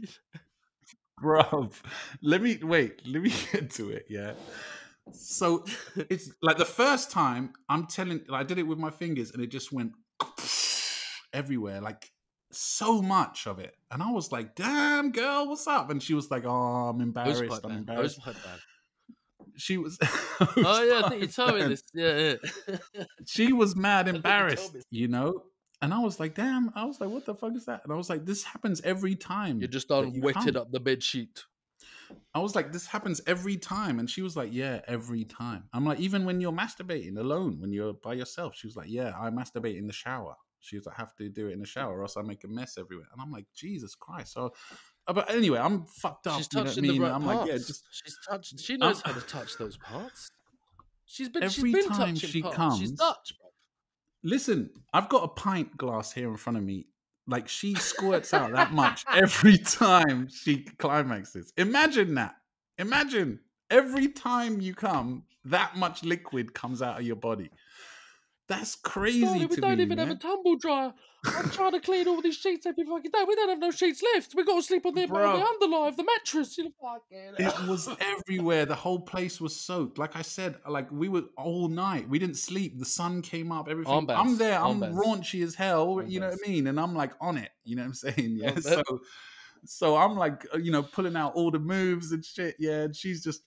bro. Let me get to it. Yeah. So it's like the first time I did it with my fingers, and it just went everywhere, like so much of it. And I was like, damn, girl, what's up? And she was like, oh, I'm embarrassed. I'm embarrassed. She was. Oh yeah, I think you told me this. Yeah. She was mad I think you embarrassed, told me. you know? And I was like, damn. I was like, what the fuck is that? And I was like, this happens every time. You just that you wetted come. up the bed sheet. I was like, this happens every time. And she was like, yeah, every time. I'm like, even when you're masturbating alone, when you're by yourself, she was like, yeah, I masturbate in the shower. She was like, I have to do it in the shower or else I make a mess everywhere. And I'm like, Jesus Christ. So, but anyway, I'm fucked up. She's You know what I touching the mean? right I'm parts. like, yeah, just she's touched. She knows how to touch those parts. She's been every touching time she parts. comes. She's Dutch, bro. Listen, I've got a pint glass here in front of me. Like she squirts out that much every time she climaxes. Imagine that. Imagine every time you come, that much liquid comes out of your body. That's crazy Darling, we to don't me, even man. have a tumble dryer. I'm trying to clean all these sheets every fucking day. We don't have no sheets left. We got to sleep on the underlie of the mattress. It was everywhere. The whole place was soaked. Like I said, like we were all night. We didn't sleep. The sun came up. Everything. Armbands. I'm there. I'm Armbands. raunchy as hell. Armbands. You know what I mean? And I'm like on it. You know what I'm saying? Yeah. Oh, So I'm like, pulling out all the moves and shit. Yeah. And she's just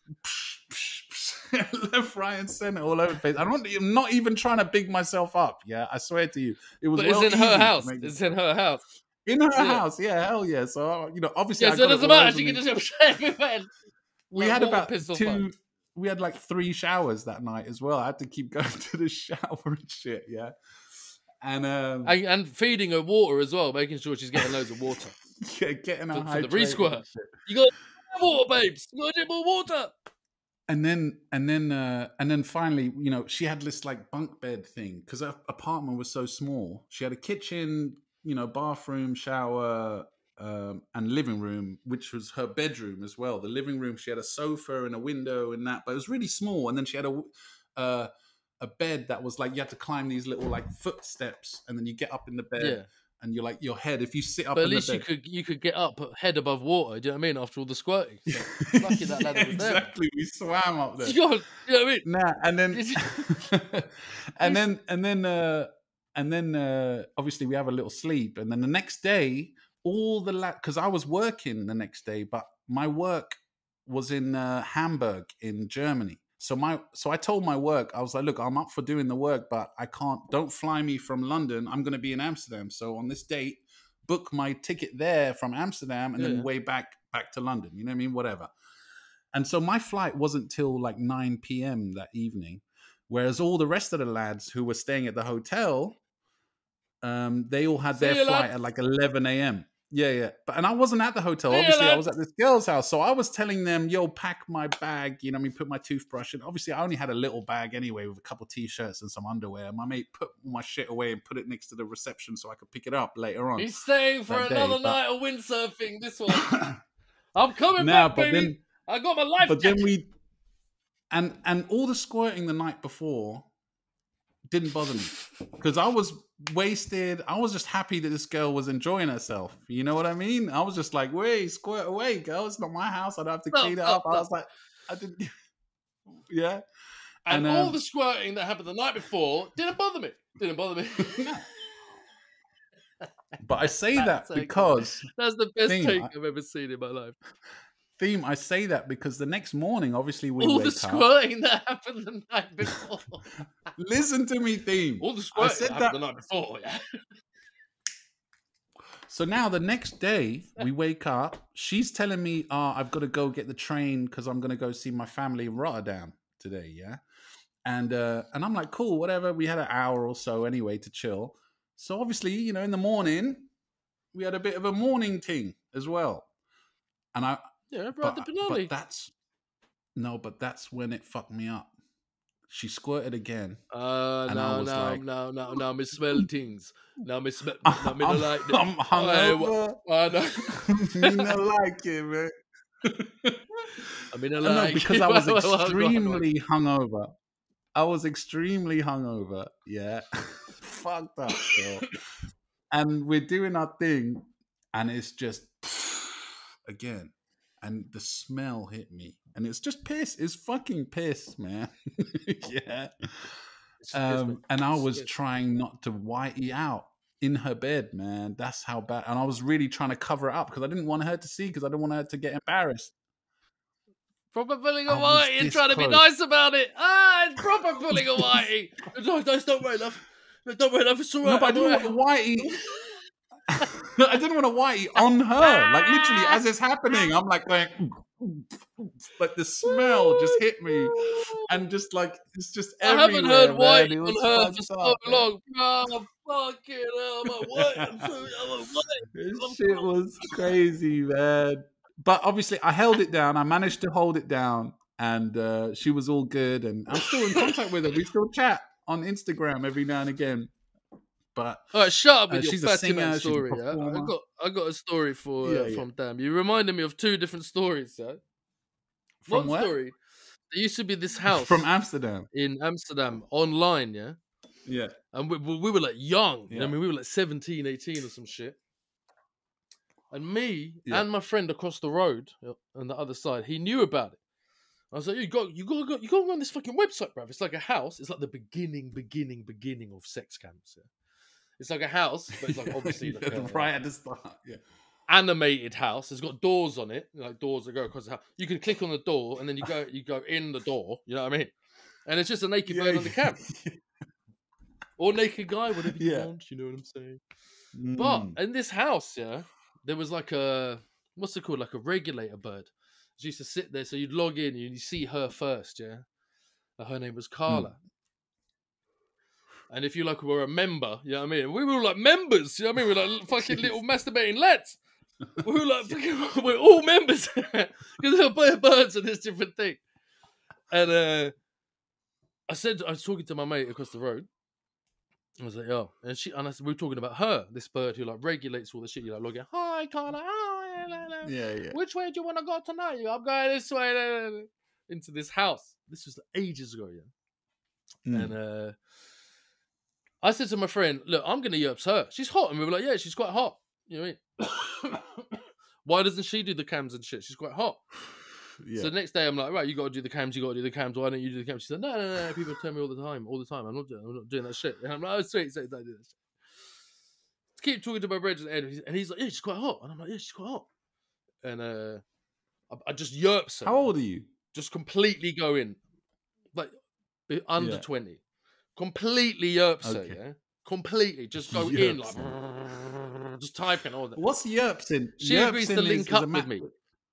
left, right, and center all over the place. I'm not even trying to big myself up. Yeah. I swear to you. It was. But it's in her house. It's in her house. In her house. Yeah. Hell yeah. So, obviously. Yeah, so it doesn't matter. She can just everywhere. We had about we had like 3 showers that night as well. I had to keep going to the shower and shit. Yeah. And feeding her water as well, making sure she's getting loads of water. Yeah, getting her for the re-squirt. You got water, babes. You got to get more water. And then finally, she had this like bunk bed thing because her apartment was so small. She had a kitchen, bathroom, shower, and living room, which was her bedroom as well. The living room, she had a sofa and a window and that, but it was really small. And then she had a bed that was like you had to climb these little like footsteps, and then you get up in the bed. Yeah. And you're like your head. If you sit up, but at in least the bed, you could get up head above water. Do you know what I mean? After all the squirting, so lucky that ladder was there. Exactly, we swam up there. You know what I mean? Nah, and then obviously we have a little sleep, and then the next day, all the because I was working the next day, but my work was in Hamburg in Germany. So I told my work, I was like, look, I'm up for doing the work, but I can't, don't fly me from London. I'm going to be in Amsterdam. So on this date, book my ticket there from Amsterdam and then way back to London. You know what I mean? Whatever. And so my flight wasn't till like 9 p.m. that evening. Whereas all the rest of the lads who were staying at the hotel, they all had their flight at like 11 a.m. Yeah. And I wasn't at the hotel. Obviously, I was at this girl's house. So I was telling them, yo, pack my bag, put my toothbrush in. Obviously, I only had a little bag anyway with a couple of T-shirts and some underwear. My mate put my shit away and put it next to the reception so I could pick it up later on. He's staying for another night of windsurfing, this one. I'm coming back, baby. I got my life jacket. Then we... And all the squirting the night before didn't bother me because I was wasted. I was just happy that this girl was enjoying herself. You know what I mean? I was just like, wait, squirt away, girl. It's not my house. I don't have to clean it up. I was like, I didn't. Yeah. And all the squirting that happened the night before didn't bother me. No. But I say that because that's the best take I've ever seen in my life. I say that because the next morning, obviously, we all wake the squirting that happened the night before. Listen to me, Theme. All the squirting that happened the night before, yeah. So now the next day we wake up. She's telling me, I've got to go get the train because I'm going to go see my family in Rotterdam today. Yeah. And I'm like, cool, whatever. We had an hour or so anyway to chill. So obviously, you know, in the morning, we had a bit of a morning ting as well. And but that's when it fucked me up. She squirted again. Now me smell things. Now me smell. Now me don't like them. I'm hungover. Me not like it, man. I mean, like because I was extremely hungover. I was extremely hungover. Yeah, fucked up. Girl. And we're doing our thing, and it's just again, and the smell hit me, and it's just piss. It's fucking piss, man. Yeah. And I was trying not to whitey out in her bed, man. That's how bad. And I was really trying to cover it up because I didn't want her to see, because I didn't want her to get embarrassed. Proper pulling a whitey and trying to be nice about it. It's proper pulling a whitey. No, don't worry, love. Don't worry, love. It's all right. No, but I didn't want to whitey. I didn't want to whitey on her. Like literally, as it's happening, I'm like going. Like the smell just hit me, and just like it's just everywhere. I haven't heard white on her for so long. Oh, fucking hell, I'm a white. This shit was crazy, man. But obviously, I held it down. I managed to hold it down, and she was all good. And I'm still in contact with her. We still chat on Instagram every now and again. But all right, shut up with your Fatima story. Yeah? I got a story from Dam. You reminded me of two different stories. Yeah? From where? Story. There used to be this house from Amsterdam. In Amsterdam, online. Yeah. Yeah. And we were like young. Yeah. I mean, we were like 17, 18 or some shit. And me and my friend across the road on the other side, he knew about it. I was like, you got to go on this fucking website, bruv. It's like a house. It's like the beginning of sex camps. Yeah? It's like a house, but it's like obviously right at the start. Yeah. Animated house. It's got doors on it, like doors that go across the house. You can click on the door and then you go in the door. You know what I mean? And it's just a naked bird on the cam, or naked guy, whatever you want. You know what I'm saying? But in this house, there was like a what's it called? Like a regulator bird. She used to sit there, so you'd log in and you see her first. Yeah, her name was Carla. And if you like were a member, you know what I mean? We were like members, you know what I mean? We're like fucking little masturbating lads. We were like, we're all members. Because they're birds and this different thing. And I was talking to my mate across the road. I was like, yo. And we were talking about her, this bird who like regulates all the shit. You like log in, hi Carla, yeah. Which way do you want to go tonight? I'm going this way. Into this house. This was ages ago, yeah. And I said to my friend, look, I'm going to yerps her. She's hot. And we were like, yeah, she's quite hot. You know what I mean? Why doesn't she do the cams and shit? She's quite hot. Yeah. So the next day I'm like, right, you got to do the cams. Why don't you do the cams? She said, no. People tell me all the time. I'm not doing that shit. And I'm like, oh, sweet. So don't do that shit. Keep talking to my brother and he's like, yeah, she's quite hot. And I'm like, yeah, she's quite hot. And I just yerps her. How old are you? Just completely go in. Like under 20. Completely yerps her, yeah? Completely. Just go in, like, just typing all that. What's yerpsing? She agrees to link up with me.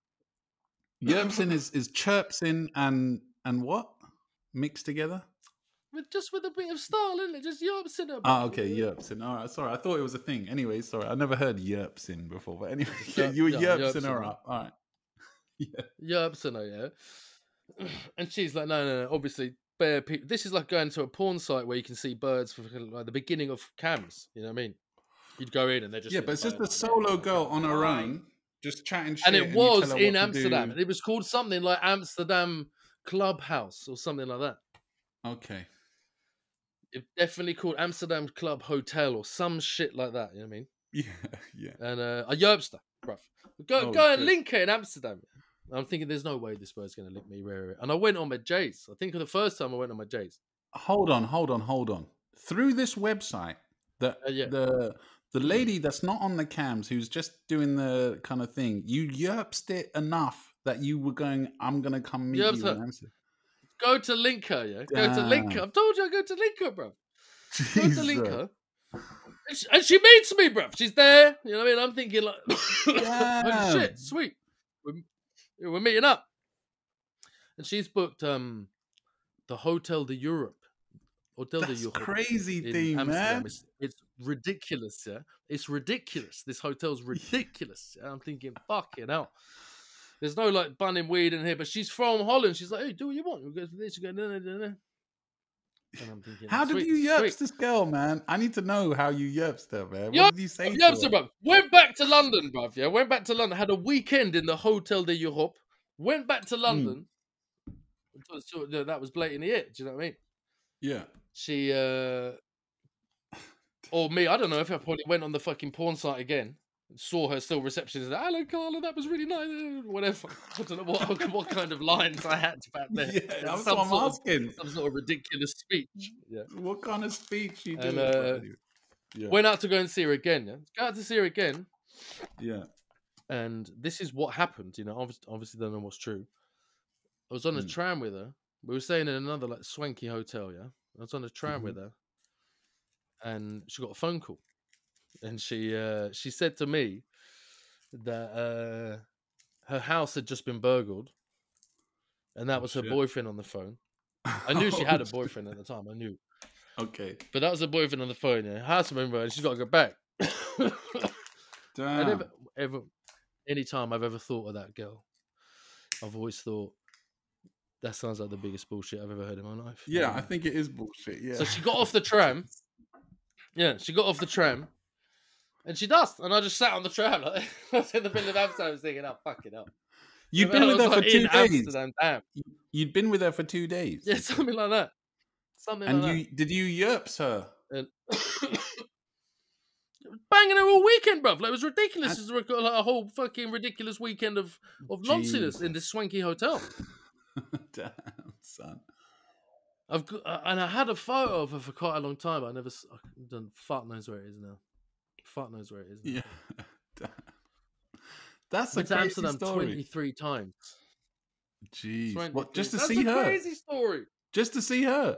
Yerpsing is chirpsing and what? Mixed together? Just with a bit of style, isn't it? Just yerpsing her. Ah, okay, yerpsing. All right, sorry. I thought it was a thing. Anyway, sorry. I never heard yerpsing before. But anyway, you were yerpsing her up. All right. Yerpsing her, yeah? And she's like, no. Obviously, bare people. This is like going to a porn site where you can see birds for like the beginning of cams. You know what I mean? You'd go in and they're just but it's just a solo girl on her own, just chatting shit. And it was in Amsterdam. And it was called something like Amsterdam Clubhouse or something like that. Okay. It definitely called Amsterdam Club Hotel or some shit like that. You know what I mean? Yeah. And I yerpster, bruv. Go and link her in Amsterdam. I'm thinking there's no way this bird's going to link me. And I went on my J's. I think the first time I went on my J's. Hold on. Through this website, the lady that's not on the cams, who's just doing the kind of thing, you yerpsed it enough that you were going, I'm going to come meet you in Amsterdam. Go to link her, yeah? Go to link her. I've told you I go to link her, bro. Go to link her. And she meets me, bruv. She's there. You know what I mean? I'm thinking like, oh shit, sweet. We're meeting up. And she's booked the Hotel de Europe. Hotel de Europe. Crazy thing, Amsterdam. man. It's ridiculous, yeah. It's ridiculous. This hotel's ridiculous. I'm thinking, fucking hell. There's no like bunning weed in here, but she's from Holland. She's like, hey, do what you want. We go to this, you go, no. And I'm thinking, how did you yerps this girl, man? I need to know how you yerps her, man. What did you say to her? Bruv. Went back to London, bruv. Yeah, went back to London. Had a weekend in the Hotel de Europe. Went back to London. So that was blatantly it. Do you know what I mean? Yeah. She, or me, I don't know if I probably went on the fucking porn site again. Saw her still receptionist. Hello, Carla. That was really nice. Whatever. I don't know what kind of lines I had back there. Yeah, that's what I'm asking. Some sort of ridiculous speech. Yeah. What kind of speech you doing? And went out to go and see her again. Yeah. Go out to see her again. Yeah. And this is what happened. You know, obviously don't know what's true. I was on a tram with her. We were staying in another like swanky hotel. Yeah. I was on a tram with her, and she got a phone call. And she said to me that her house had just been burgled, and that was her boyfriend on the phone. I knew she had a boyfriend at the time. I knew. Okay. But that was her boyfriend on the phone. Yeah, house has been burgled, and she's got to go back. Damn. Anytime I've ever thought of that girl, I've always thought that sounds like the biggest bullshit I've ever heard in my life. Yeah, I think it is bullshit. Yeah. So she got off the tram. Yeah, she got off the tram. And she does. And I just sat on the tram. Like, I was in the middle of Amsterdam. I was thinking, oh, fucking hell. You'd been with her for 2 days. Amsterdam, damn. You'd been with her for 2 days. Yeah, something like that. Did you yerps her? And banging her all weekend, bruv. Like, it was ridiculous. It was like a whole fucking ridiculous weekend of nonsense in this swanky hotel. Damn, son. And I had a photo of her for quite a long time. I've done fuck knows where it is now. Fuck knows where it is. Yeah. That's a crazy Amsterdam story. 23 times. Jeez. What, just to That's see a her? Crazy story. Just to see her?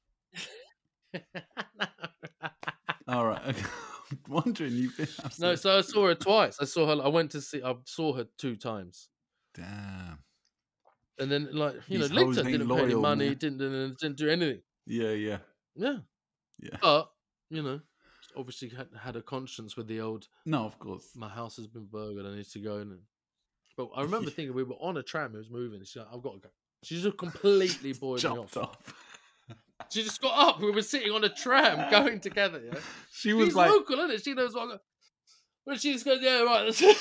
All right. I'm wondering, you've been... No, so I saw her twice. I saw her 2 times. Damn. And then, like, you These know, linked her, hoes ain't didn't pay any loyal, money, man. didn't do anything. Yeah. Yeah. But, you know, obviously had a conscience with the old. No, of course. My house has been burgled. I need to go in. But I remember thinking we were on a tram. It was moving. She's like, I've got to go. She just completely bored me off. She just got up. We were sitting on a tram going together. Yeah. She's like local, isn't it? She knows what. When she just goes, yeah, right. That's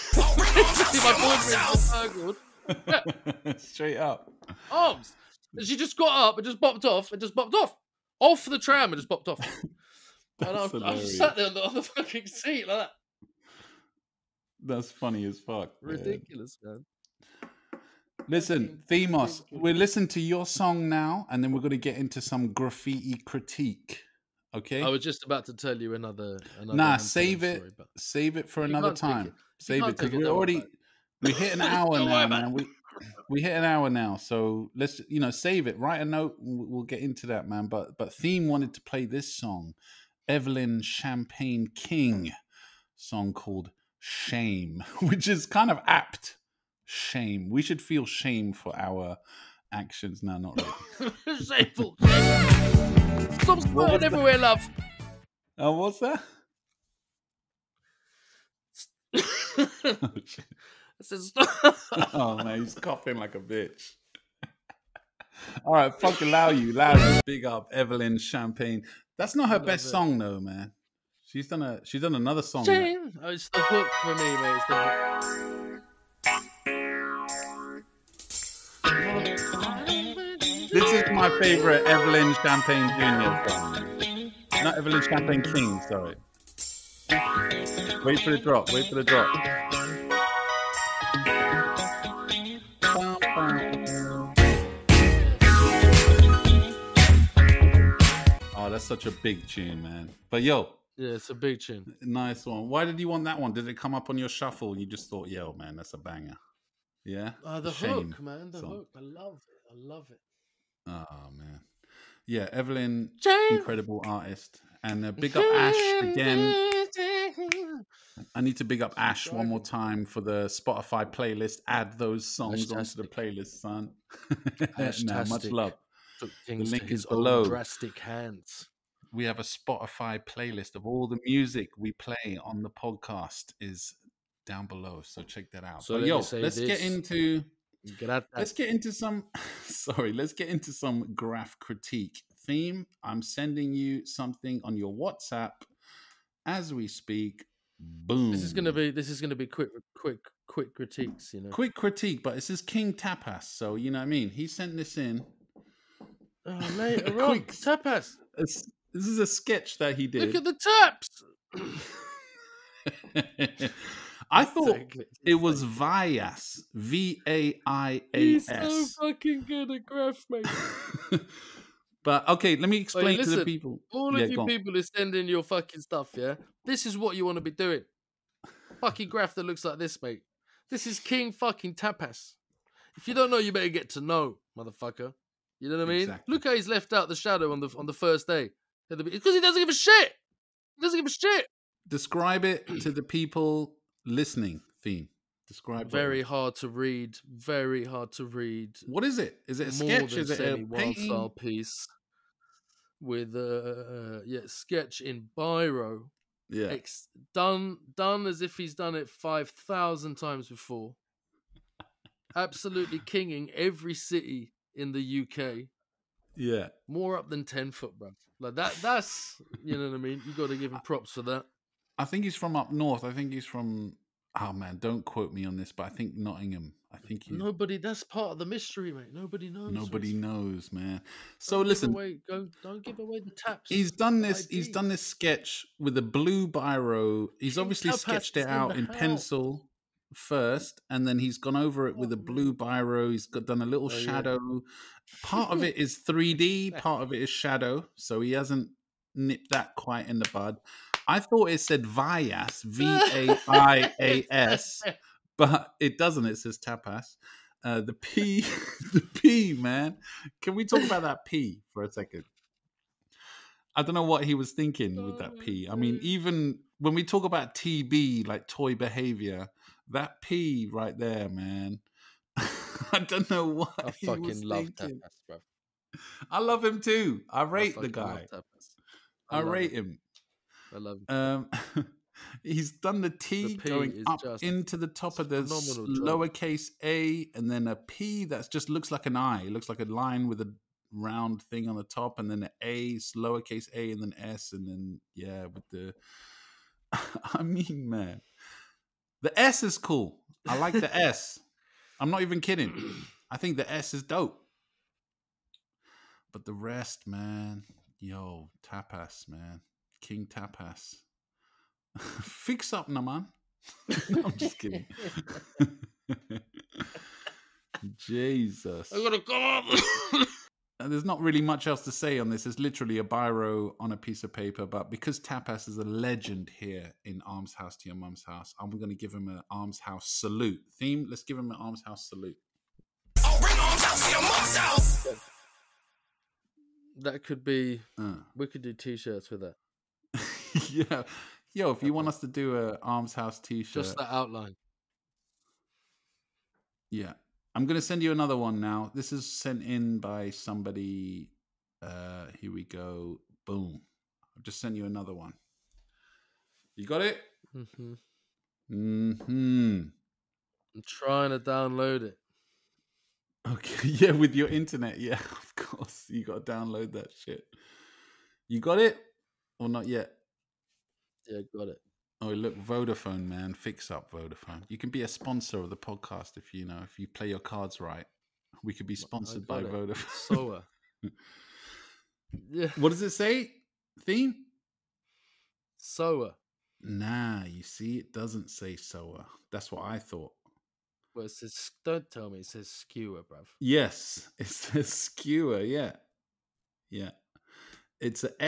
my boyfriend's burgled. Straight up. Arms. And she just got up and just bopped off. Off the tram and just bopped off. And I just sat there on the fucking seat like that. That's funny as fuck. Ridiculous, man. Listen, Themos, we'll listen to your song now, and then we're going to get into some graffiti critique. Okay? I was just about to tell you another Nah, save it. Story, save it for another time. Save it because we hit an hour now, man. We hit an hour now, so let's save it. Write a note. We'll get into that, man. But Theme wanted to play this song, Evelyn Champagne King song called Shame, which is kind of apt. Shame. We should feel shame for our actions. No, not really. Shameful. Stop squirting everywhere, love. Oh, what's that? Oh man, he's coughing like a bitch. All right, fucking loud. Big up Evelyn Champagne. That's not her best song though, man. She's done another song. Shame. Oh, it's the hook for me, mate. It's the hook. This is my favorite Evelyn Champagne Jr. song. Not Evelyn Champagne King, sorry. Wait for the drop. Oh, that's such a big tune, man. But yo. Yeah, it's a big tune. Nice one. Why did you want that one? Did it come up on your shuffle and you just thought, yo, man, that's a banger? Yeah? The hook, man. The hook. I love it. Oh, man. Yeah, Evelyn, Change. incredible artist. And big up Ash again. I need to big up Ash one more time for the Spotify playlist. Add those songs onto the playlist, son. No, much love. Took The things link to is his own below. drastic hands. We have a Spotify playlist of all the music we play on the podcast is down below. So check that out. So but let yo, me say let's this. get into Grata. let's get into some let's get into some graph critique. Theme, I'm sending you something on your WhatsApp as we speak. Boom. This is gonna be quick critiques, you know. Quick critique, but this is King Tapas, so you know what I mean. He sent this in. Oh, later on, Tapas. This is a sketch that he did. Look at the taps. I thought it was Vias, Vias. He's so fucking good at graph, mate. But okay, let me explain to the people. All of you people who send in your fucking stuff, yeah? This is what you want to be doing. Fucking graph that looks like this, mate. This is King fucking Tapas. If you don't know, you better get to know, motherfucker. You know what I mean? Exactly. Look how he's left out the shadow on the first day. Because he doesn't give a shit. He doesn't give a shit. Describe it to the people listening. Theme. Describe. Very hard to read. Very hard to read. What is it? Is it a sketch? Is it a painting? Wild style piece with sketch in biro. Yeah. Done as if he's done it 5,000 times before. Absolutely kinging every city in the UK. Yeah. More up than 10 foot, bro. Like that's you know what I mean? You got to give him props for that. I think he's from up north. I think he's from, oh man, don't quote me on this, but I think Nottingham. I think he's... That's part of the mystery, mate. Nobody knows. Nobody knows, man. So listen, don't give away the taps. He's done this. He's done this sketch with a blue biro. He's obviously sketched it out in pencil first, and then he's gone over it with a blue biro. He's done a little shadow. Yeah. Part of it is 3D. Part of it is shadow. So he hasn't nipped that quite in the bud. I thought it said Vias, Vias, but it doesn't. It says Tapas. The P, the P, man. Can we talk about that P for a second? I don't know what he was thinking with that P. I mean, even when we talk about TB, like toy behavior, that P right there, man. I don't know what he was thinking. Tapas, bro. I love him too. I rate the guy. I rate him. I love him. He's done the T going up into the top of the lowercase a, and then a P that just looks like an I. It looks like a line with a round thing on the top, and then an A, lowercase a, and then S, and then with the... I mean, man. The S is cool. I like the S. I'm not even kidding. I think the S is dope. But the rest, man... Yo, Tapas, man. King Tapas. Fix up, na man. No, I'm just kidding. Jesus. I gotta come up. There's not really much else to say on this. It's literally a biro on a piece of paper. But because Tapas is a legend here in Arms House to Your Mum's House, I'm going to give him an Arms House salute. Theme, let's give him an Arms House salute. I'll bring Arms House to Your Mum's House. That could be... we could do T-shirts with that. Yeah. Yo, if you want us to do a Arms House T-shirt... Just that outline. Yeah. I'm going to send you another one now. This is sent in by somebody. Here we go. Boom. I've just sent you another one. You got it? Mm-hmm. Mm-hmm. I'm trying to download it. Okay, yeah, with your internet, yeah, of course. You got to download that shit. You got it? Or not yet? Yeah, got it. Oh, look, Vodafone, man. Fix up Vodafone. You can be a sponsor of the podcast if you play your cards right. We could be sponsored by Vodafone. SOA. Yeah. What does it say? Theme? SOA. Nah, you see, it doesn't say SOA. That's what I thought. Well, it says, don't tell me, it says skewer, bruv. Yes, it says skewer, yeah. Yeah. It's a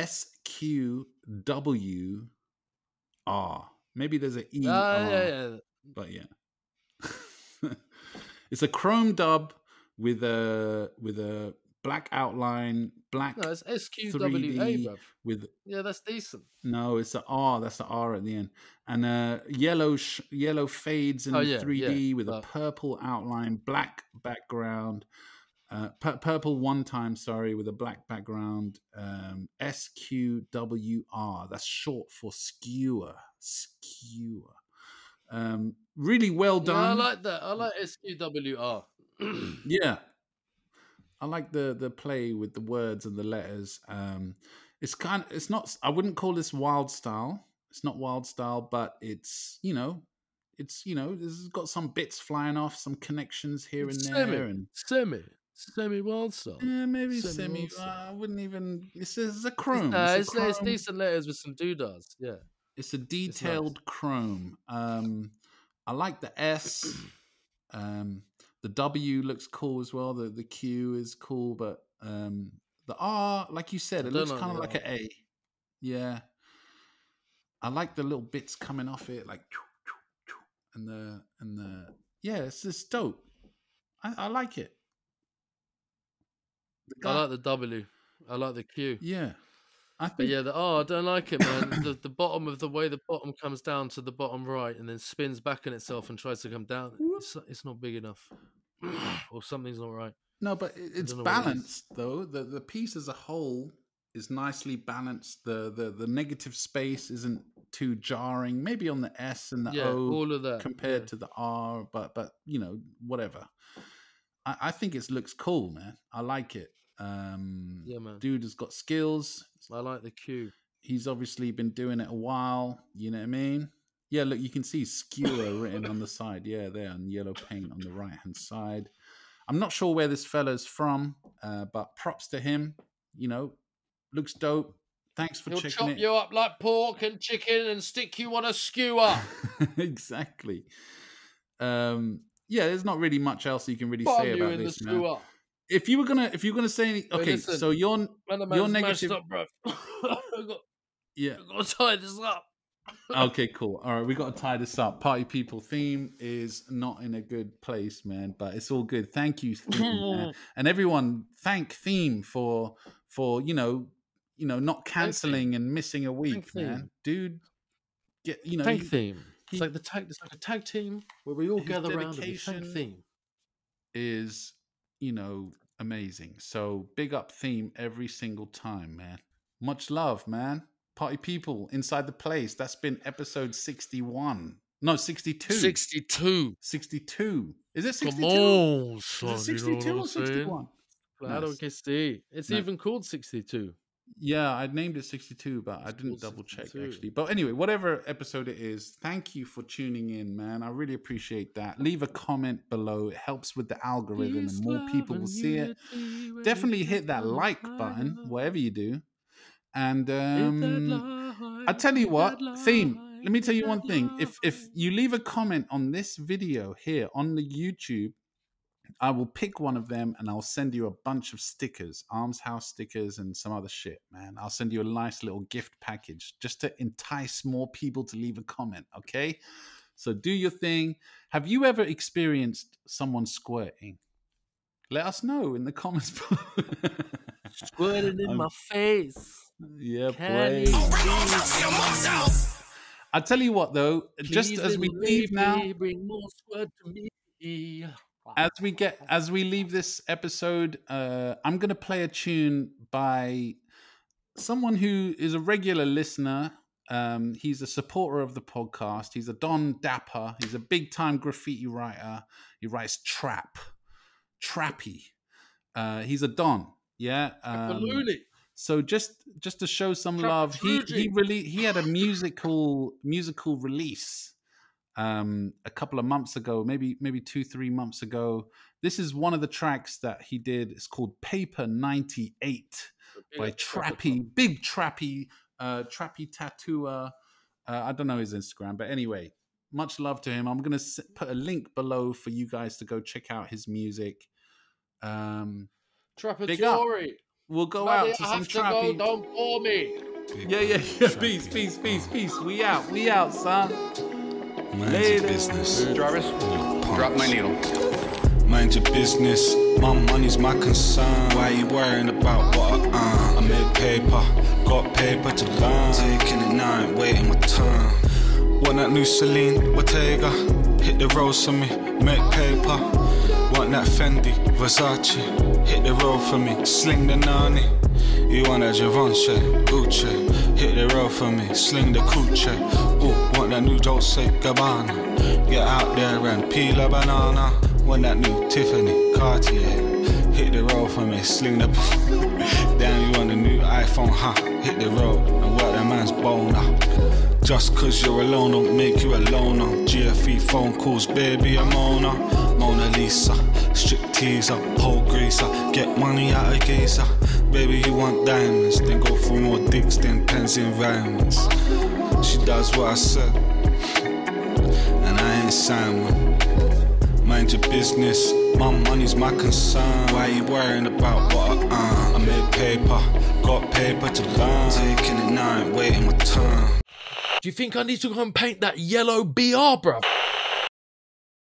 SQWR. Maybe there's an ER. Yeah. But yeah. It's a Chrome dub with a black outline, black No, it's SQWA, 3D bruv. with Yeah, that's decent. no, it's an R. That's an R at the end, and yellow fades in Oh, yeah, 3D with a but purple outline, black background. Purple one time, sorry, with a black background. SQWR. That's short for skewer. Skewer. Really well yeah, done. I like that. I like SQWR. Yeah. I like the play with the words and the letters. It's not, I wouldn't call this wild style. It's not wild style, but it's it's got some bits flying off, some connections here and there, and Semi wild style. yeah, maybe Semi-wild semi. style. I wouldn't even. It's a chrome. It's chrome. decent letters with some doodads. Yeah, It's a detailed chrome. I like the S. The W looks cool as well. The Q is cool, but the R, like you said, it looks kind of like an A. Yeah, I like the little bits coming off it, like and the yeah, it's just dope. I like it. I like the W. I like the Q. Yeah. But yeah, the R, I don't like it, man. the bottom of the way the bottom comes down to the bottom right and then spins back on itself and tries to come down. It's not big enough. Or something's not right. No, but it's balanced though. The piece as a whole is nicely balanced. The negative space isn't too jarring. Maybe on the S and the O, all of that compared to the R, but whatever. I think it looks cool, man. I like it. Yeah, man. Dude has got skills. I like the Q. He's obviously been doing it a while. You know what I mean? Yeah, look, you can see skewer written on the side. Yeah, there on yellow paint on the right-hand side. I'm not sure where this fella's from, but props to him. Looks dope. Thanks for checking it. He'll chop you up like pork and chicken and stick you on a skewer. Exactly. Yeah, there's not really much else you can really say about this, man. If you were gonna say anything, okay, listen, so your negative, up, bro. I got to tie this up. Okay, cool. All right, we got to tie this up. Party people theme is not in a good place, man, but it's all good. Thank you, theme, and everyone. Thank theme for not canceling and missing a week, man. Dude, thank theme. It's like a tag team where we all gather around and thank theme. Is amazing. So big up theme every single time, man. Much love, man. Party people inside the place. That's been episode 61. No, 62. 62. 62. Is it 62? Come on, son. Is it 62 or 61? Claro que sí. It's even called 62. Yeah, I named it 62, but I didn't double check actually. But anyway, whatever episode it is, thank you for tuning in, man. I really appreciate that. Leave a comment below. It helps with the algorithm and more people will see it. Definitely hit that like button, whatever you do. And I tell you what, theme, let me tell you one thing. If you leave a comment on this video here on the YouTube, I will pick one of them and I'll send you a bunch of stickers, Arms House stickers and some other shit, man. I'll send you a nice little gift package just to entice more people to leave a comment, okay? So do your thing. Have you ever experienced someone squirting? Let us know in the comments below. Squirting in my face. Yeah, boy. I tell you what, though, please, just as we leave now, bring more squirt to me. As we leave this episode, I'm going to play a tune by someone who is a regular listener. He's a supporter of the podcast. He's a Don Dapper. He's a big time graffiti writer. He writes trappy. He's a Don. Yeah. So just to show some love, he had a musical release a couple of months ago, maybe 2-3 months ago. This is one of the tracks that he did. It's called Paper 98 by Trappy, big Trappy tattooer. I don't know his Instagram, but anyway, much love to him. I'm gonna put a link below for you guys to go check out his music. Trappatory. We'll go out to some Trappy. Don't bore me. Yeah. Peace. We out, son. Man's business. Jarvis, drop my needle. Mind your business, my money's my concern. Why you worrying about what I earn? I made paper, got paper to learn. Taking it now, ain't waiting my turn. Want that new Celine, Bottega? Hit the road for me, make paper. Want that Fendi, Versace? Hit the road for me, sling the nani. You want that Givenchy, Gucci? Hit the road for me, sling the coochie. Ooh, want that new Dolce Gabbana? Get out there and peel a banana. Want that new Tiffany, Cartier? Hit the road for me, sling the Damn, you want the new iPhone, huh? Hit the road and work that man's boner. Just cause you're alone don't make you a loner. GFE phone calls, baby, I'm Mona. Mona Lisa, strip teaser, pole greaser. Get money out of geezer. Baby, you want diamonds, then go for more dicks than pens in rhymes. She does what I said, and I ain't Simon. Mind your business, my money's my concern. Why you worrying about what I earn? I made paper, got paper to learn. Taking it now, ain't waiting my turn. Do you think I need to go and paint that yellow BR, bruv?